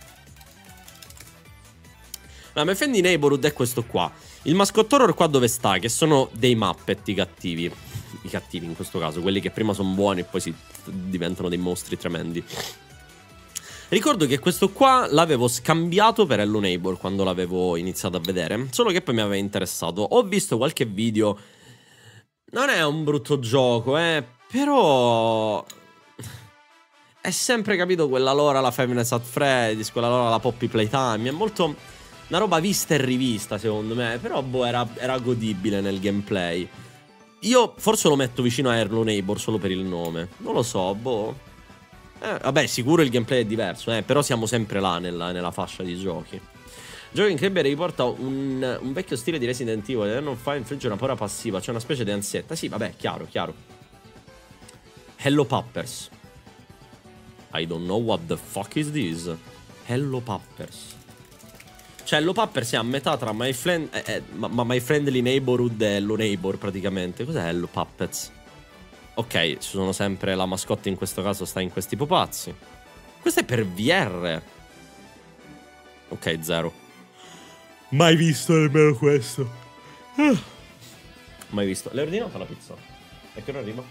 La My Friendly Neighborhood è questo qua. Il mascot horror qua dove sta? Che sono dei Muppet, i cattivi. I cattivi in questo caso, quelli che prima sono buoni e poi si diventano dei mostri tremendi. Ricordo che questo qua l'avevo scambiato per Hello Neighbor quando l'avevo iniziato a vedere, solo che poi mi aveva interessato. Ho visto qualche video. Non è un brutto gioco, eh, però è sempre, capito, quella lore alla Five Nights at Freddy's, quella lore alla Poppy Playtime. È molto una roba vista e rivista, secondo me. Però boh, era, era godibile nel gameplay. Io forse lo metto vicino a Hello Neighbor solo per il nome. Non lo so, boh. Eh, vabbè, sicuro il gameplay è diverso, eh, però siamo sempre là nella, nella fascia di giochi. Gioco incredibile, riporta un, un vecchio stile di Resident Evil e non fa infliggere una paura passiva. C'è una specie di ansietta. Sì, vabbè, chiaro, chiaro. Hello Puppers. I don't know what the fuck is this. Hello Puppers. Cioè, Hello Puppers è a metà tra My, friend, eh, eh, ma, ma My Friendly Neighborhood e Hello Neighbor, praticamente. Cos'è Hello Puppets? Ok, ci sono sempre... La mascotte in questo caso sta in questi pupazzi. Questo è per V R. Ok, zero. Mai visto nemmeno questo. Ah. Mai visto. L'hai ordinata la pizza? E che ora arriva?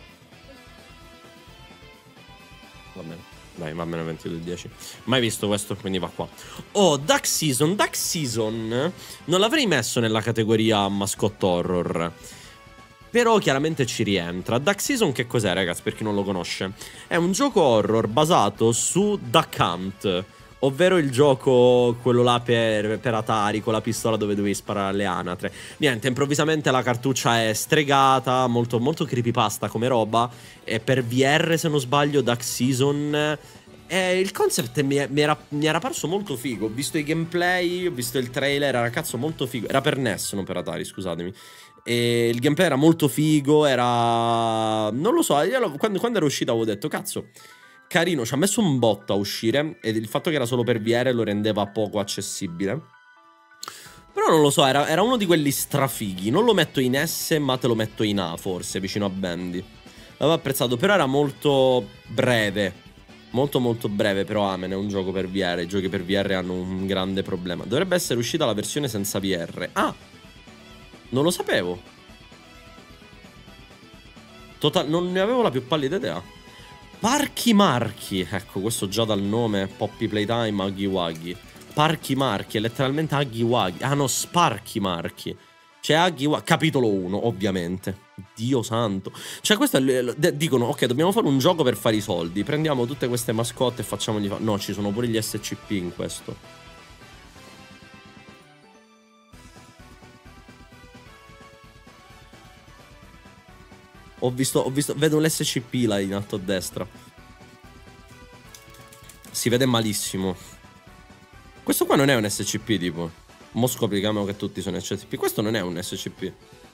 Va bene. Dai, va bene, ventidue e dieci. Mai visto questo, quindi va qua. Oh, Duck Season. Duck Season non l'avrei messo nella categoria mascot horror, però chiaramente ci rientra. Duck Season che cos'è, ragazzi, per chi non lo conosce? È un gioco horror basato su Duck Hunt, ovvero il gioco, quello là per, per Atari, con la pistola dove dovevi sparare alle anatre. Niente, improvvisamente la cartuccia è stregata, molto, molto creepypasta come roba. E per V R, se non sbaglio, Duck Season Eh, il concept mi, mi, era, mi era parso molto figo. Ho visto i gameplay, ho visto il trailer, era cazzo molto figo. Era per N E S, non per Atari, scusatemi. E il gameplay era molto figo, era... non lo so, io quando, quando era uscito avevo detto, cazzo, carino, ci ha messo un botto a uscire. E il fatto che era solo per V R lo rendeva poco accessibile. Però non lo so, era, era uno di quelli strafighi. Non lo metto in S, ma te lo metto in A, forse, vicino a Bandy. L'avevo apprezzato, però era molto breve. Molto molto breve, però amen, è un gioco per V R. I giochi per V R hanno un grande problema. Dovrebbe essere uscita la versione senza V R. Ah! Non lo sapevo. Total, non ne avevo la più pallida idea. Parchi Marchi. Ecco, questo già dal nome. Poppy Playtime, Huggy Wuggy. Parchi Marchi, è letteralmente Huggy Wuggy. Ah no, Sparchi Marchi. C'è Huggy Wuggy, capitolo uno, ovviamente. Dio santo. Cioè questo è, dicono, ok, dobbiamo fare un gioco per fare i soldi. Prendiamo tutte queste mascotte e facciamogli fa... No, ci sono pure gli S C P in questo. Ho visto, ho visto, vedo l'S C P là in alto a destra. Si vede malissimo. Questo qua non è un S C P tipo. Mo scopriamo che tutti sono S C P. Questo non è un S C P.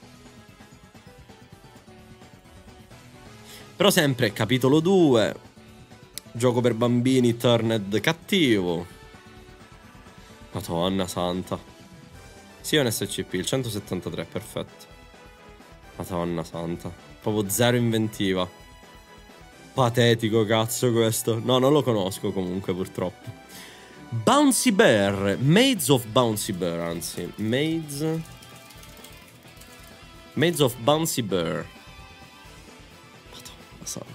Però sempre capitolo due. Gioco per bambini turned cattivo. Madonna santa. Sì, è un S C P, il centosettantatré, perfetto. Madonna santa. Proprio zero inventiva. Patetico cazzo questo. No, non lo conosco comunque purtroppo. Bouncy Bear. Maids of Bouncy Bear, anzi. Maids Maids of Bouncy Bear. Madonna santa.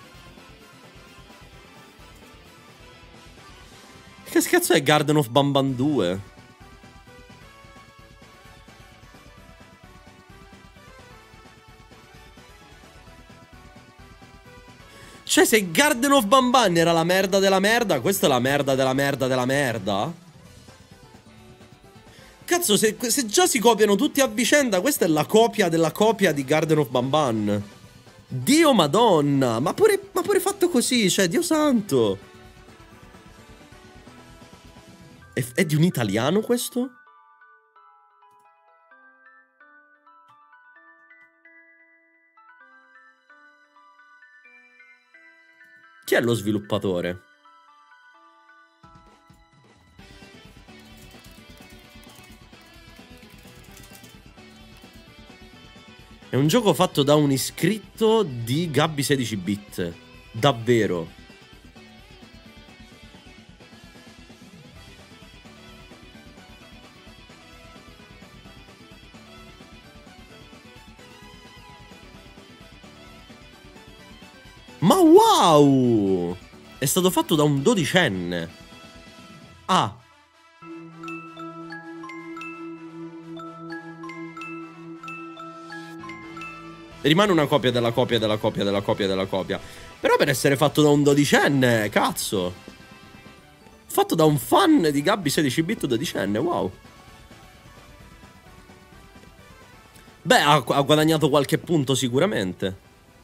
Che cazzo è Garden of Banban due? Cioè, se Garden of Banban era la merda della merda, questa è la merda della merda della merda? Cazzo, se, se già si copiano tutti a vicenda, questa è la copia della copia di Garden of Banban. Dio madonna, ma pure, ma pure fatto così, cioè, Dio santo. È, è di un italiano questo? Chi è lo sviluppatore? È un gioco fatto da un iscritto di Gabby sedici bit. Davvero. Ma wow! È stato fatto da un dodicenne. Ah. Rimane una copia della copia della copia della copia della copia. Però per essere fatto da un dodicenne, cazzo. Fatto da un fan di Gabby sedici bit dodicenne, wow. Beh, ha, ha guadagnato qualche punto sicuramente.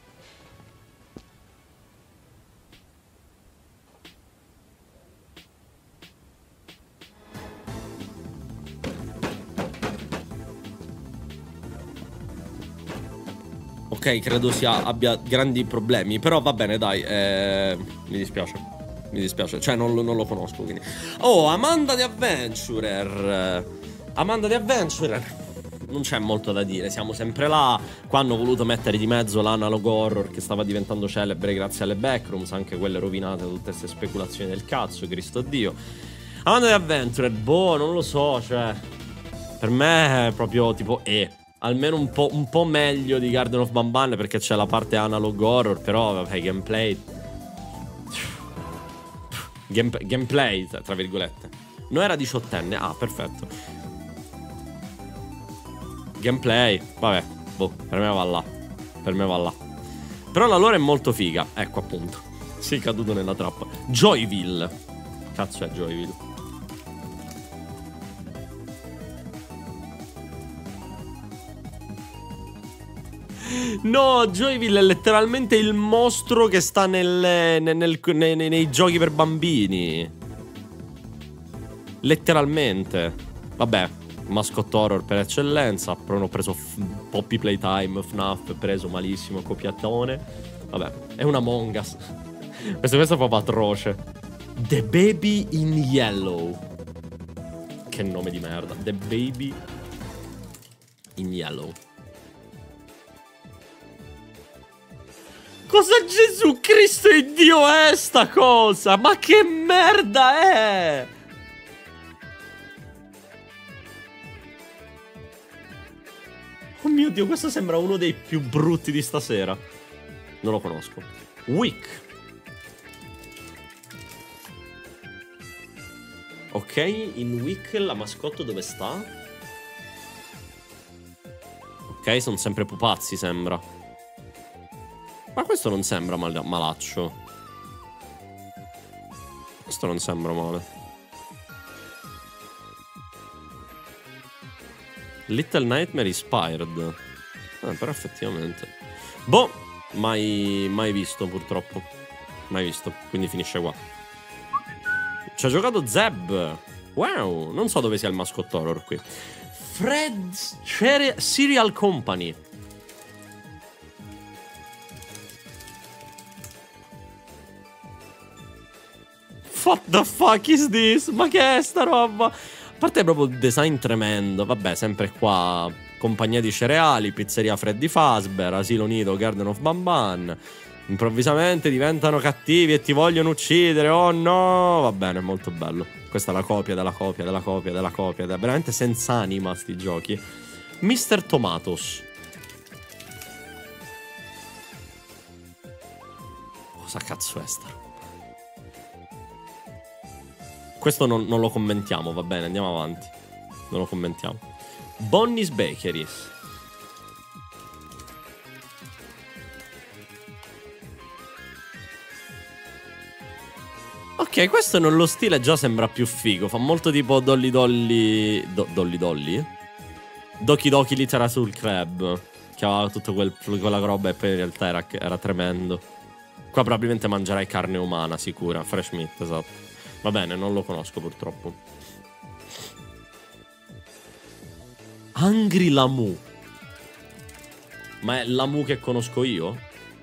Ok, credo sia, abbia grandi problemi. Però va bene, dai, eh, mi dispiace. Mi dispiace, cioè non, non lo conosco, quindi. Oh, Amanda the Adventurer. Amanda the Adventurer. Non c'è molto da dire, siamo sempre là. Qua hanno voluto mettere di mezzo l'analog horror che stava diventando celebre grazie alle backrooms, anche quelle rovinate da tutte queste speculazioni del cazzo, Cristo Dio. Amanda the Adventurer, boh, non lo so, cioè per me è proprio tipo E. Almeno un po', un po' meglio di Garden of Banban, perché c'è la parte analog horror. Però vabbè, gameplay Game, Gameplay, tra virgolette. Non era diciottenne, ah, perfetto. Gameplay, vabbè, boh, per me va là. Per me va là. Però la lore è molto figa, ecco appunto. Sei caduto nella trappola. Joyville. Cazzo è Joyville? No, Joyville è letteralmente il mostro che sta nel, nel, nel, nei, nei, nei giochi per bambini. Letteralmente. Vabbè, mascot horror per eccellenza. Però non ho preso Poppy Playtime, F NAF, preso malissimo, copiatone. Vabbè, è una Among Us. Questo, questo è proprio atroce. The Baby in Yellow. Che nome di merda. The Baby in Yellow. Cosa Gesù Cristo e Dio è sta cosa? Ma che merda è? Oh mio Dio, questo sembra uno dei più brutti di stasera. Non lo conosco. Wick. Ok, in Wick la mascotte dove sta? Ok, sono sempre pupazzi, sembra. Ma questo non sembra mal malaccio. Questo non sembra male. Little Nightmare Inspired. Eh, però effettivamente. Boh, mai, mai visto purtroppo. Mai visto, quindi finisce qua. Ci ha giocato Zeb. Wow, non so dove sia il mascot horror qui. Fred's Cereal Company. What the fuck is this? Ma che è sta roba? A parte proprio il design tremendo. Vabbè, sempre qua. Compagnia di cereali, pizzeria Freddy Fazbear, asilo nido, Garden of Banban. Improvvisamente diventano cattivi e ti vogliono uccidere. Oh no. Va bene, molto bello. Questa è la copia della copia della copia della copia. È veramente senza anima sti giochi. mister Tomatos. Cosa cazzo è sta roba? Questo non, non lo commentiamo, va bene, andiamo avanti. Non lo commentiamo. Bonnie's Bakeries. Ok, questo nello stile già sembra più figo. Fa molto tipo Dolly Dolly... Do Dolly Dolly? Doki Doki Literature Crab. Che aveva tutto quel, quella roba e poi in realtà era, era tremendo. Qua probabilmente mangerai carne umana, sicura. Fresh meat, esatto. Va bene, non lo conosco purtroppo. Angry Lamu. Ma è Lamu che conosco io?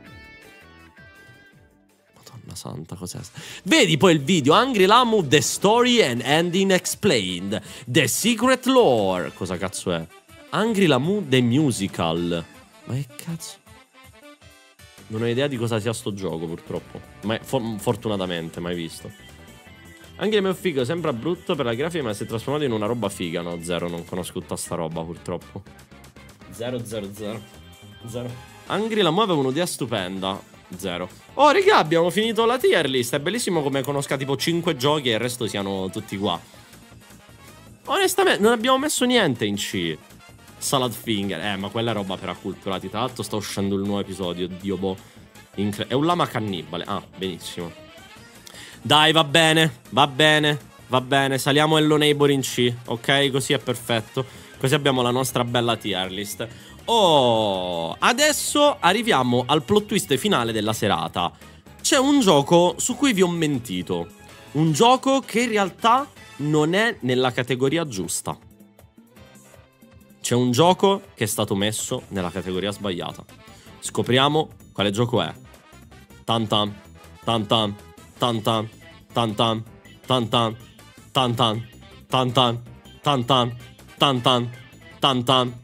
Madonna santa, cos'è? Vedi poi il video Angry Lamu, The Story and Ending Explained, The Secret Lore. Cosa cazzo è? Angry Lamu, The Musical. Ma che cazzo? Non ho idea di cosa sia sto gioco purtroppo. Ma for fortunatamente mai visto. Anche il mio figo sembra brutto per la grafica, ma si è trasformato in una roba figa. No, zero, non conosco tutta sta roba purtroppo. Zero, zero, zero. Zero. Angry la muove un'idea stupenda. Zero. Oh, raga, abbiamo finito la tier list. È bellissimo come conosca tipo cinque giochi e il resto siano tutti qua. Onestamente, non abbiamo messo niente in C. Salad Finger. Eh, ma quella è roba per acculturati. Tra l'altro sta uscendo il nuovo episodio. Dio boh. Incre è un lama cannibale. Ah, benissimo. Dai, va bene, va bene, va bene. Saliamo Hello Neighbor in C, ok? Così è perfetto. Così abbiamo la nostra bella tier list. Oh, adesso arriviamo al plot twist finale della serata. C'è un gioco su cui vi ho mentito. Un gioco che in realtà non è nella categoria giusta. C'è un gioco che è stato messo nella categoria sbagliata. Scopriamo quale gioco è. Tantan, tantan. Tantan, tantan, tantan, tantan, tantan, tantan, tantan, tantan.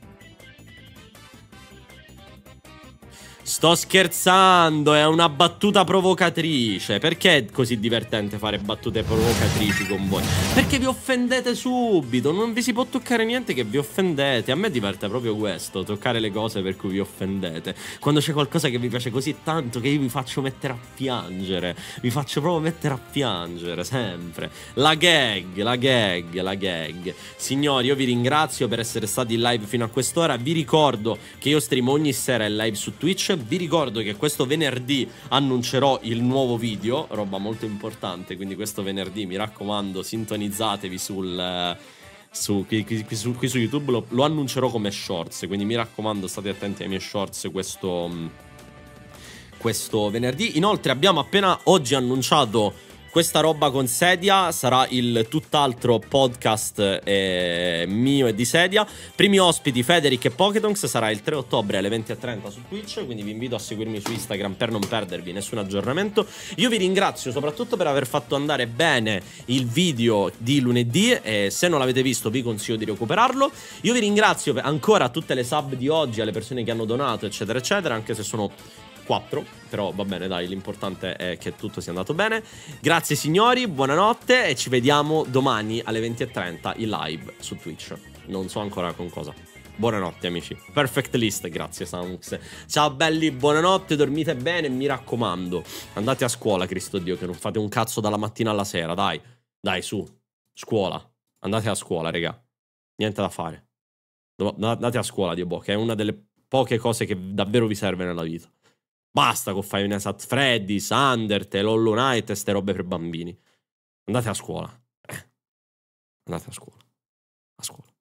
Sto scherzando, è una battuta provocatrice. Perché è così divertente fare battute provocatrici con voi? Perché vi offendete subito. Non vi si può toccare niente che vi offendete. A me diverte proprio questo, toccare le cose per cui vi offendete. Quando c'è qualcosa che vi piace così tanto che io vi faccio mettere a piangere. Vi faccio proprio mettere a piangere, sempre. La gag, la gag, la gag. Signori, io vi ringrazio per essere stati in live fino a quest'ora. Vi ricordo che io streamo ogni sera in live su Twitch. Vi ricordo che questo venerdì annuncerò il nuovo video, roba molto importante, quindi questo venerdì mi raccomando sintonizzatevi sul, Su, qui, qui, qui, su, qui su YouTube lo, lo annuncerò come shorts, quindi mi raccomando state attenti ai miei shorts questo, questo venerdì. Inoltre abbiamo appena oggi annunciato questa roba con Sedia, sarà il tutt'altro podcast eh, mio e di Sedia. Primi ospiti Federic e Poketonx, sarà il tre ottobre alle venti e trenta su Twitch, quindi vi invito a seguirmi su Instagram per non perdervi nessun aggiornamento. Io vi ringrazio soprattutto per aver fatto andare bene il video di lunedì e se non l'avete visto vi consiglio di recuperarlo. Io vi ringrazio ancora a tutte le sub di oggi, alle persone che hanno donato eccetera eccetera, anche se sono quattro, però va bene dai, l'importante è che tutto sia andato bene. Grazie signori, buonanotte e ci vediamo domani alle venti e trenta in live su Twitch. Non so ancora con cosa. Buonanotte amici. Perfect list, grazie Samux. Ciao belli, buonanotte, dormite bene, mi raccomando. Andate a scuola, Cristo Dio, che non fate un cazzo dalla mattina alla sera, dai. Dai, su. Scuola. Andate a scuola, raga. Niente da fare. Andate a scuola, Dio boh, che è una delle poche cose che davvero vi serve nella vita. Basta con Five Nights at Freddy's, Undertale, Hollow Knight e ste robe per bambini. Andate a scuola. Eh. Andate a scuola. A scuola.